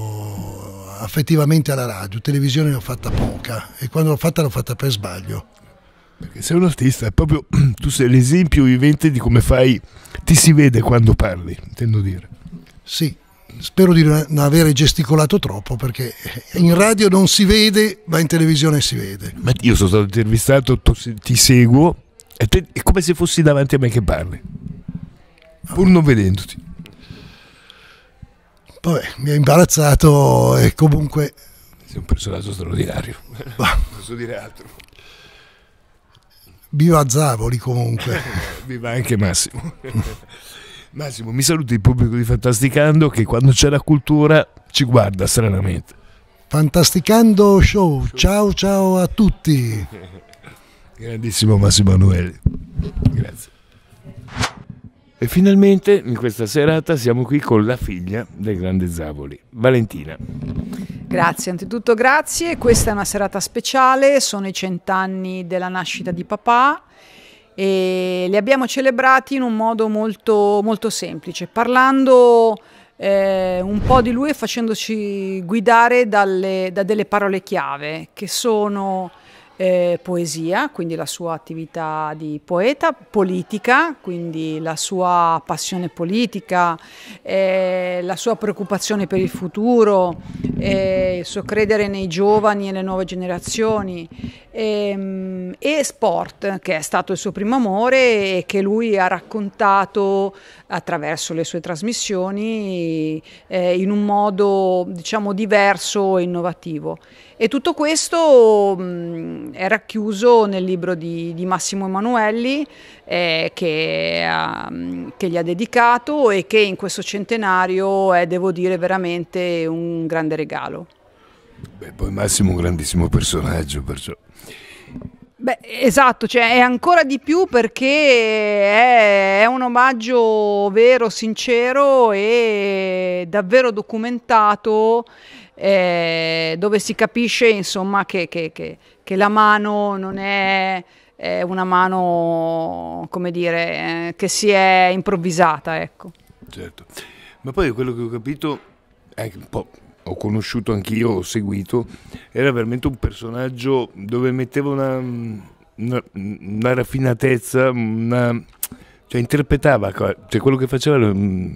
[SPEAKER 11] attaccato affettivamente alla radio, televisione ne ho fatta poca, e quando l'ho fatta l'ho fatta per sbaglio.
[SPEAKER 12] Perché sei un artista, è proprio tu sei l'esempio vivente di come fai, ti si vede quando parli, intendo dire.
[SPEAKER 11] Sì, spero di non avere gesticolato troppo, perché in radio non si vede, ma in televisione si vede.
[SPEAKER 12] Ma io sono stato intervistato, ti seguo, e te, è come se fossi davanti a me che parli, pur non vedendoti.
[SPEAKER 11] Vabbè, mi ha imbarazzato e comunque...
[SPEAKER 12] Sei un personaggio straordinario, non posso dire altro.
[SPEAKER 11] Viva Zavoli comunque.
[SPEAKER 12] Viva anche Massimo. Massimo, mi saluti il pubblico di Fantasticando che quando c'è la cultura ci guarda stranamente.
[SPEAKER 11] Fantasticando Show, ciao ciao a tutti.
[SPEAKER 12] Grandissimo Massimo Emanuele, grazie. E finalmente in questa serata siamo qui con la figlia del grande Zavoli, Valentina.
[SPEAKER 13] Grazie, anzitutto grazie. Questa è una serata speciale, sono i cent'anni della nascita di papà e li abbiamo celebrati in un modo molto, molto semplice, parlando eh, un po' di lui e facendoci guidare dalle, da delle parole chiave che sono eh, poesia, quindi la sua attività di poeta, politica, quindi la sua passione politica, eh, la sua preoccupazione per il futuro, eh, il suo credere nei giovani e le nuove generazioni, e, e sport, che è stato il suo primo amore e che lui ha raccontato attraverso le sue trasmissioni eh, in un modo, diciamo, diverso e innovativo. E tutto questo mh, è racchiuso nel libro di, di Massimo Emanuelli eh, che, uh, che gli ha dedicato e che in questo centenario è, devo dire, veramente un grande regalo.
[SPEAKER 12] Beh, poi Massimo è un grandissimo personaggio, perciò.
[SPEAKER 13] Beh, esatto, cioè è ancora di più perché è, è un omaggio vero, sincero e davvero documentato, eh, dove si capisce insomma che, che, che, che la mano non è, è una mano, come dire, eh, che si è improvvisata, ecco.
[SPEAKER 12] Certo, ma poi quello che ho capito, anche un po', ho conosciuto anch'io, ho seguito, era veramente un personaggio dove metteva una, una, una raffinatezza, una, cioè interpretava, cioè quello che faceva lo,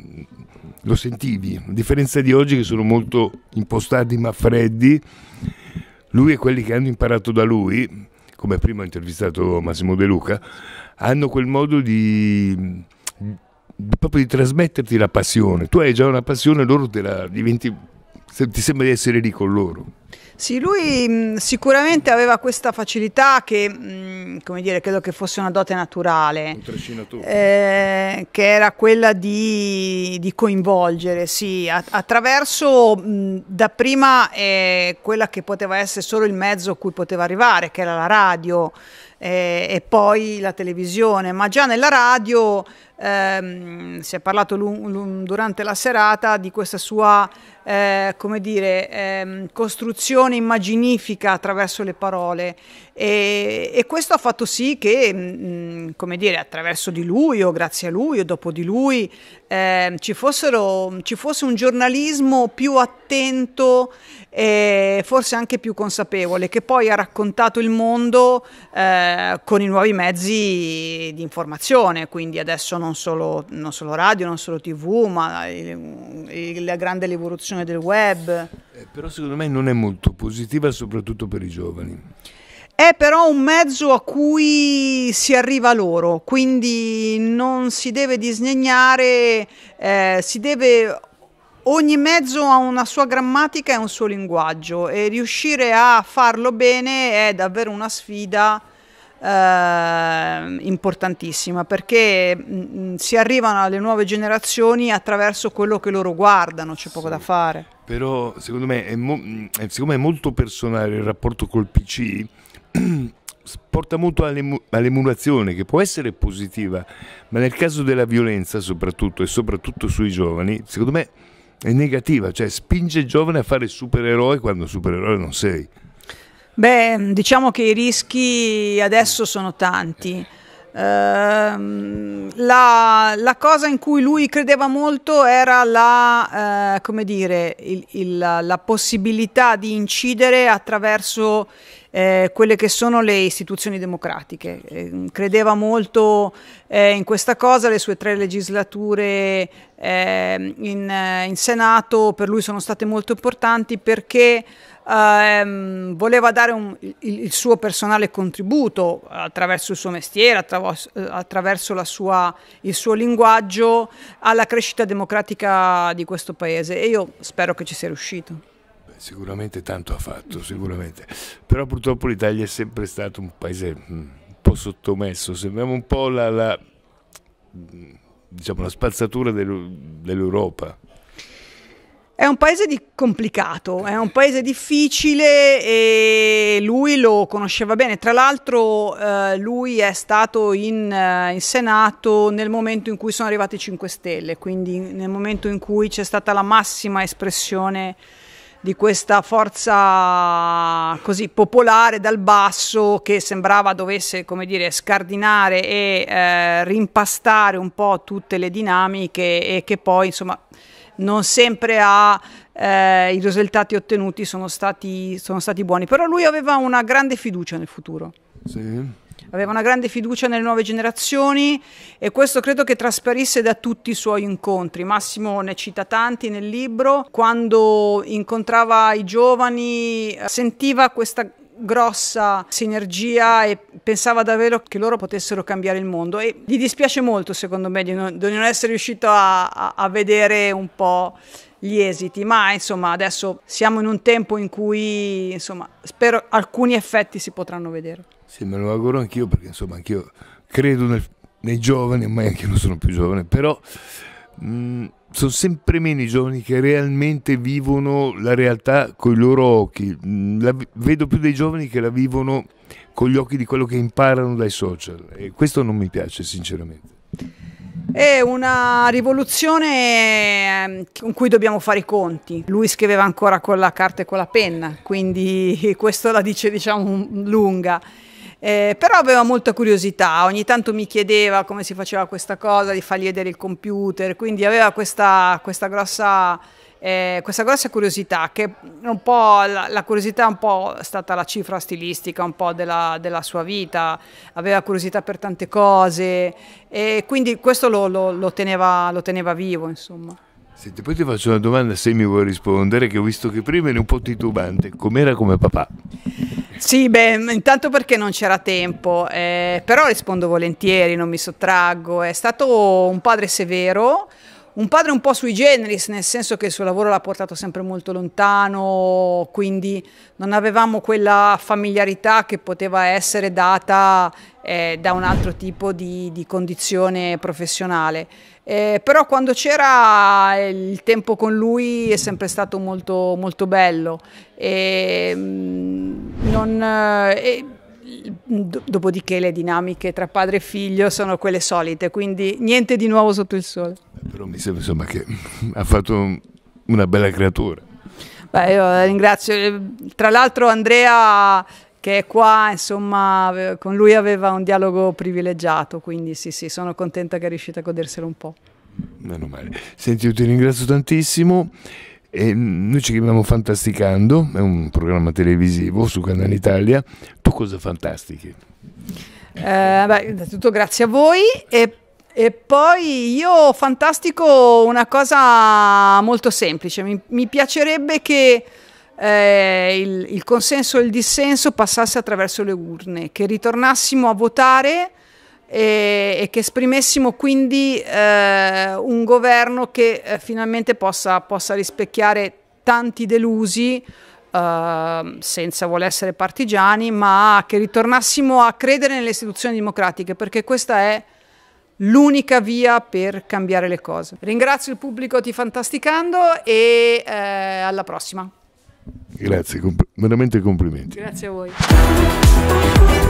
[SPEAKER 12] lo sentivi, a differenza di oggi che sono molto impostati ma freddi. Lui e quelli che hanno imparato da lui, come prima ho intervistato Massimo De Luca, hanno quel modo di... proprio di trasmetterti la passione. Tu hai già una passione, loro te la diventi... ti sembra di essere lì con loro.
[SPEAKER 13] Sì, lui mh, sicuramente aveva questa facilità che, mh, come dire, credo che fosse una dote naturale,
[SPEAKER 12] un trascinatore,
[SPEAKER 13] eh, che era quella di, di coinvolgere, sì, a, attraverso mh, dapprima eh, quella che poteva essere solo il mezzo a cui poteva arrivare, che era la radio, eh, e poi la televisione, ma già nella radio ehm, si è parlato durante la serata di questa sua Eh, come dire, ehm, costruzione immaginifica attraverso le parole e, e questo ha fatto sì che, mh, come dire, attraverso di lui o grazie a lui o dopo di lui eh, ci, fossero, ci fosse un giornalismo più attento e forse anche più consapevole, che poi ha raccontato il mondo eh, con i nuovi mezzi di informazione, quindi adesso non solo, non solo radio, non solo tivù, ma il, il, la grande rivoluzione del web.
[SPEAKER 12] Eh, però secondo me non è molto positiva, soprattutto per i giovani.
[SPEAKER 13] È però un mezzo a cui si arriva loro, quindi non si deve disdegnare, eh, si deve... Ogni mezzo ha una sua grammatica e un suo linguaggio e riuscire a farlo bene è davvero una sfida eh, importantissima, perché mh, si arrivano alle nuove generazioni attraverso quello che loro guardano, c'è poco sì. da fare.
[SPEAKER 12] Però secondo me è, mo- secondo me è molto personale il rapporto col P C, porta molto all'emu- all'emulazione, che può essere positiva, ma nel caso della violenza soprattutto e soprattutto sui giovani, secondo me è negativa, cioè spinge il giovane a fare supereroe quando supereroe non sei.
[SPEAKER 13] Beh, diciamo che i rischi adesso sono tanti. Uh, la, la cosa in cui lui credeva molto era la, uh, come dire, il, il, la possibilità di incidere attraverso eh, quelle che sono le istituzioni democratiche. Eh, credeva molto eh, in questa cosa, le sue tre legislature eh, in, in Senato per lui sono state molto importanti perché ehm, voleva dare un, il, il suo personale contributo attraverso il suo mestiere, attraverso, attraverso la sua, il suo linguaggio alla crescita democratica di questo paese, e io spero che ci sia riuscito.
[SPEAKER 12] Sicuramente tanto ha fatto, sicuramente. Però purtroppo l'Italia è sempre stato un paese un po' sottomesso, sembriamo un po' la, la, diciamo, la spazzatura dell'Europa.
[SPEAKER 13] È un paese di complicato, è un paese difficile e lui lo conosceva bene. Tra l'altro eh, lui è stato in, uh, in Senato nel momento in cui sono arrivati i cinque Stelle, quindi nel momento in cui c'è stata la massima espressione di questa forza così popolare dal basso che sembrava dovesse, come dire, scardinare e eh, rimpastare un po' tutte le dinamiche e che poi insomma non sempre ha, eh, i risultati ottenuti sono stati, sono stati buoni, però lui aveva una grande fiducia nel futuro.
[SPEAKER 12] Sì.
[SPEAKER 13] Aveva una grande fiducia nelle nuove generazioni e questo credo che trasparisse da tutti i suoi incontri. Massimo ne cita tanti nel libro. Quando incontrava i giovani sentiva questa grossa sinergia e pensava davvero che loro potessero cambiare il mondo, e gli dispiace molto secondo me di non, di non essere riuscito a, a, a vedere un po' gli esiti, ma insomma adesso siamo in un tempo in cui insomma spero alcuni effetti si potranno vedere.
[SPEAKER 12] Sì, me lo auguro anch'io, perché insomma anch'io credo nel, nei giovani, ormai anche io non sono più giovane, però mh, sono sempre meno i giovani che realmente vivono la realtà con i loro occhi. Mh, la, vedo più dei giovani che la vivono con gli occhi di quello che imparano dai social, e questo non mi piace sinceramente.
[SPEAKER 13] È una rivoluzione con cui dobbiamo fare i conti. Lui scriveva ancora con la carta e con la penna, quindi questo la dice, diciamo, lunga. Eh, però aveva molta curiosità, ogni tanto mi chiedeva come si faceva questa cosa, di fargli vedere il computer, quindi aveva questa, questa grossa... Eh, questa grossa curiosità, che un po' la, la curiosità è un po' stata la cifra stilistica un po' della, della sua vita, aveva curiosità per tante cose e quindi questo lo, lo, lo, teneva, lo teneva vivo, insomma.
[SPEAKER 12] Senti, poi ti faccio una domanda, se mi vuoi rispondere, che ho visto che prima eri un po' titubante. Com'era come papà?
[SPEAKER 13] Sì, beh, intanto perché non c'era tempo, eh, però rispondo volentieri, non mi sottraggo. È stato un padre severo, un padre un po' sui generis, nel senso che il suo lavoro l'ha portato sempre molto lontano, quindi non avevamo quella familiarità che poteva essere data eh, da un altro tipo di, di condizione professionale. Eh, però quando c'era il tempo con lui è sempre stato molto, molto bello. E, non, e, dopodiché le dinamiche tra padre e figlio sono quelle solite, quindi niente di nuovo sotto il sole.
[SPEAKER 12] Però mi sembra insomma che ha fatto una bella creatura.
[SPEAKER 13] Beh, io ringrazio, tra l'altro Andrea che è qua, insomma, con lui aveva un dialogo privilegiato, quindi sì, sì, sono contenta che è riuscita a goderselo un po'.
[SPEAKER 12] Meno male. Senti, io ti ringrazio tantissimo. E noi ci chiamiamo Fantasticando, è un programma televisivo su Canale Italia. Tu cosa fantastichi?
[SPEAKER 13] Eh, beh, innanzitutto grazie a voi e, e poi io fantastico una cosa molto semplice. Mi, mi piacerebbe che eh, il, il consenso e il dissenso passasse attraverso le urne, che ritornassimo a votare e, e che esprimessimo quindi eh, un governo che eh, finalmente possa, possa rispecchiare tanti delusi, eh, senza voler essere partigiani, ma che ritornassimo a credere nelle istituzioni democratiche, perché questa è l'unica via per cambiare le cose. Ringrazio il pubblico di Fantasticando e eh, alla prossima.
[SPEAKER 12] Grazie, comp- veramente complimenti.
[SPEAKER 13] Grazie a voi.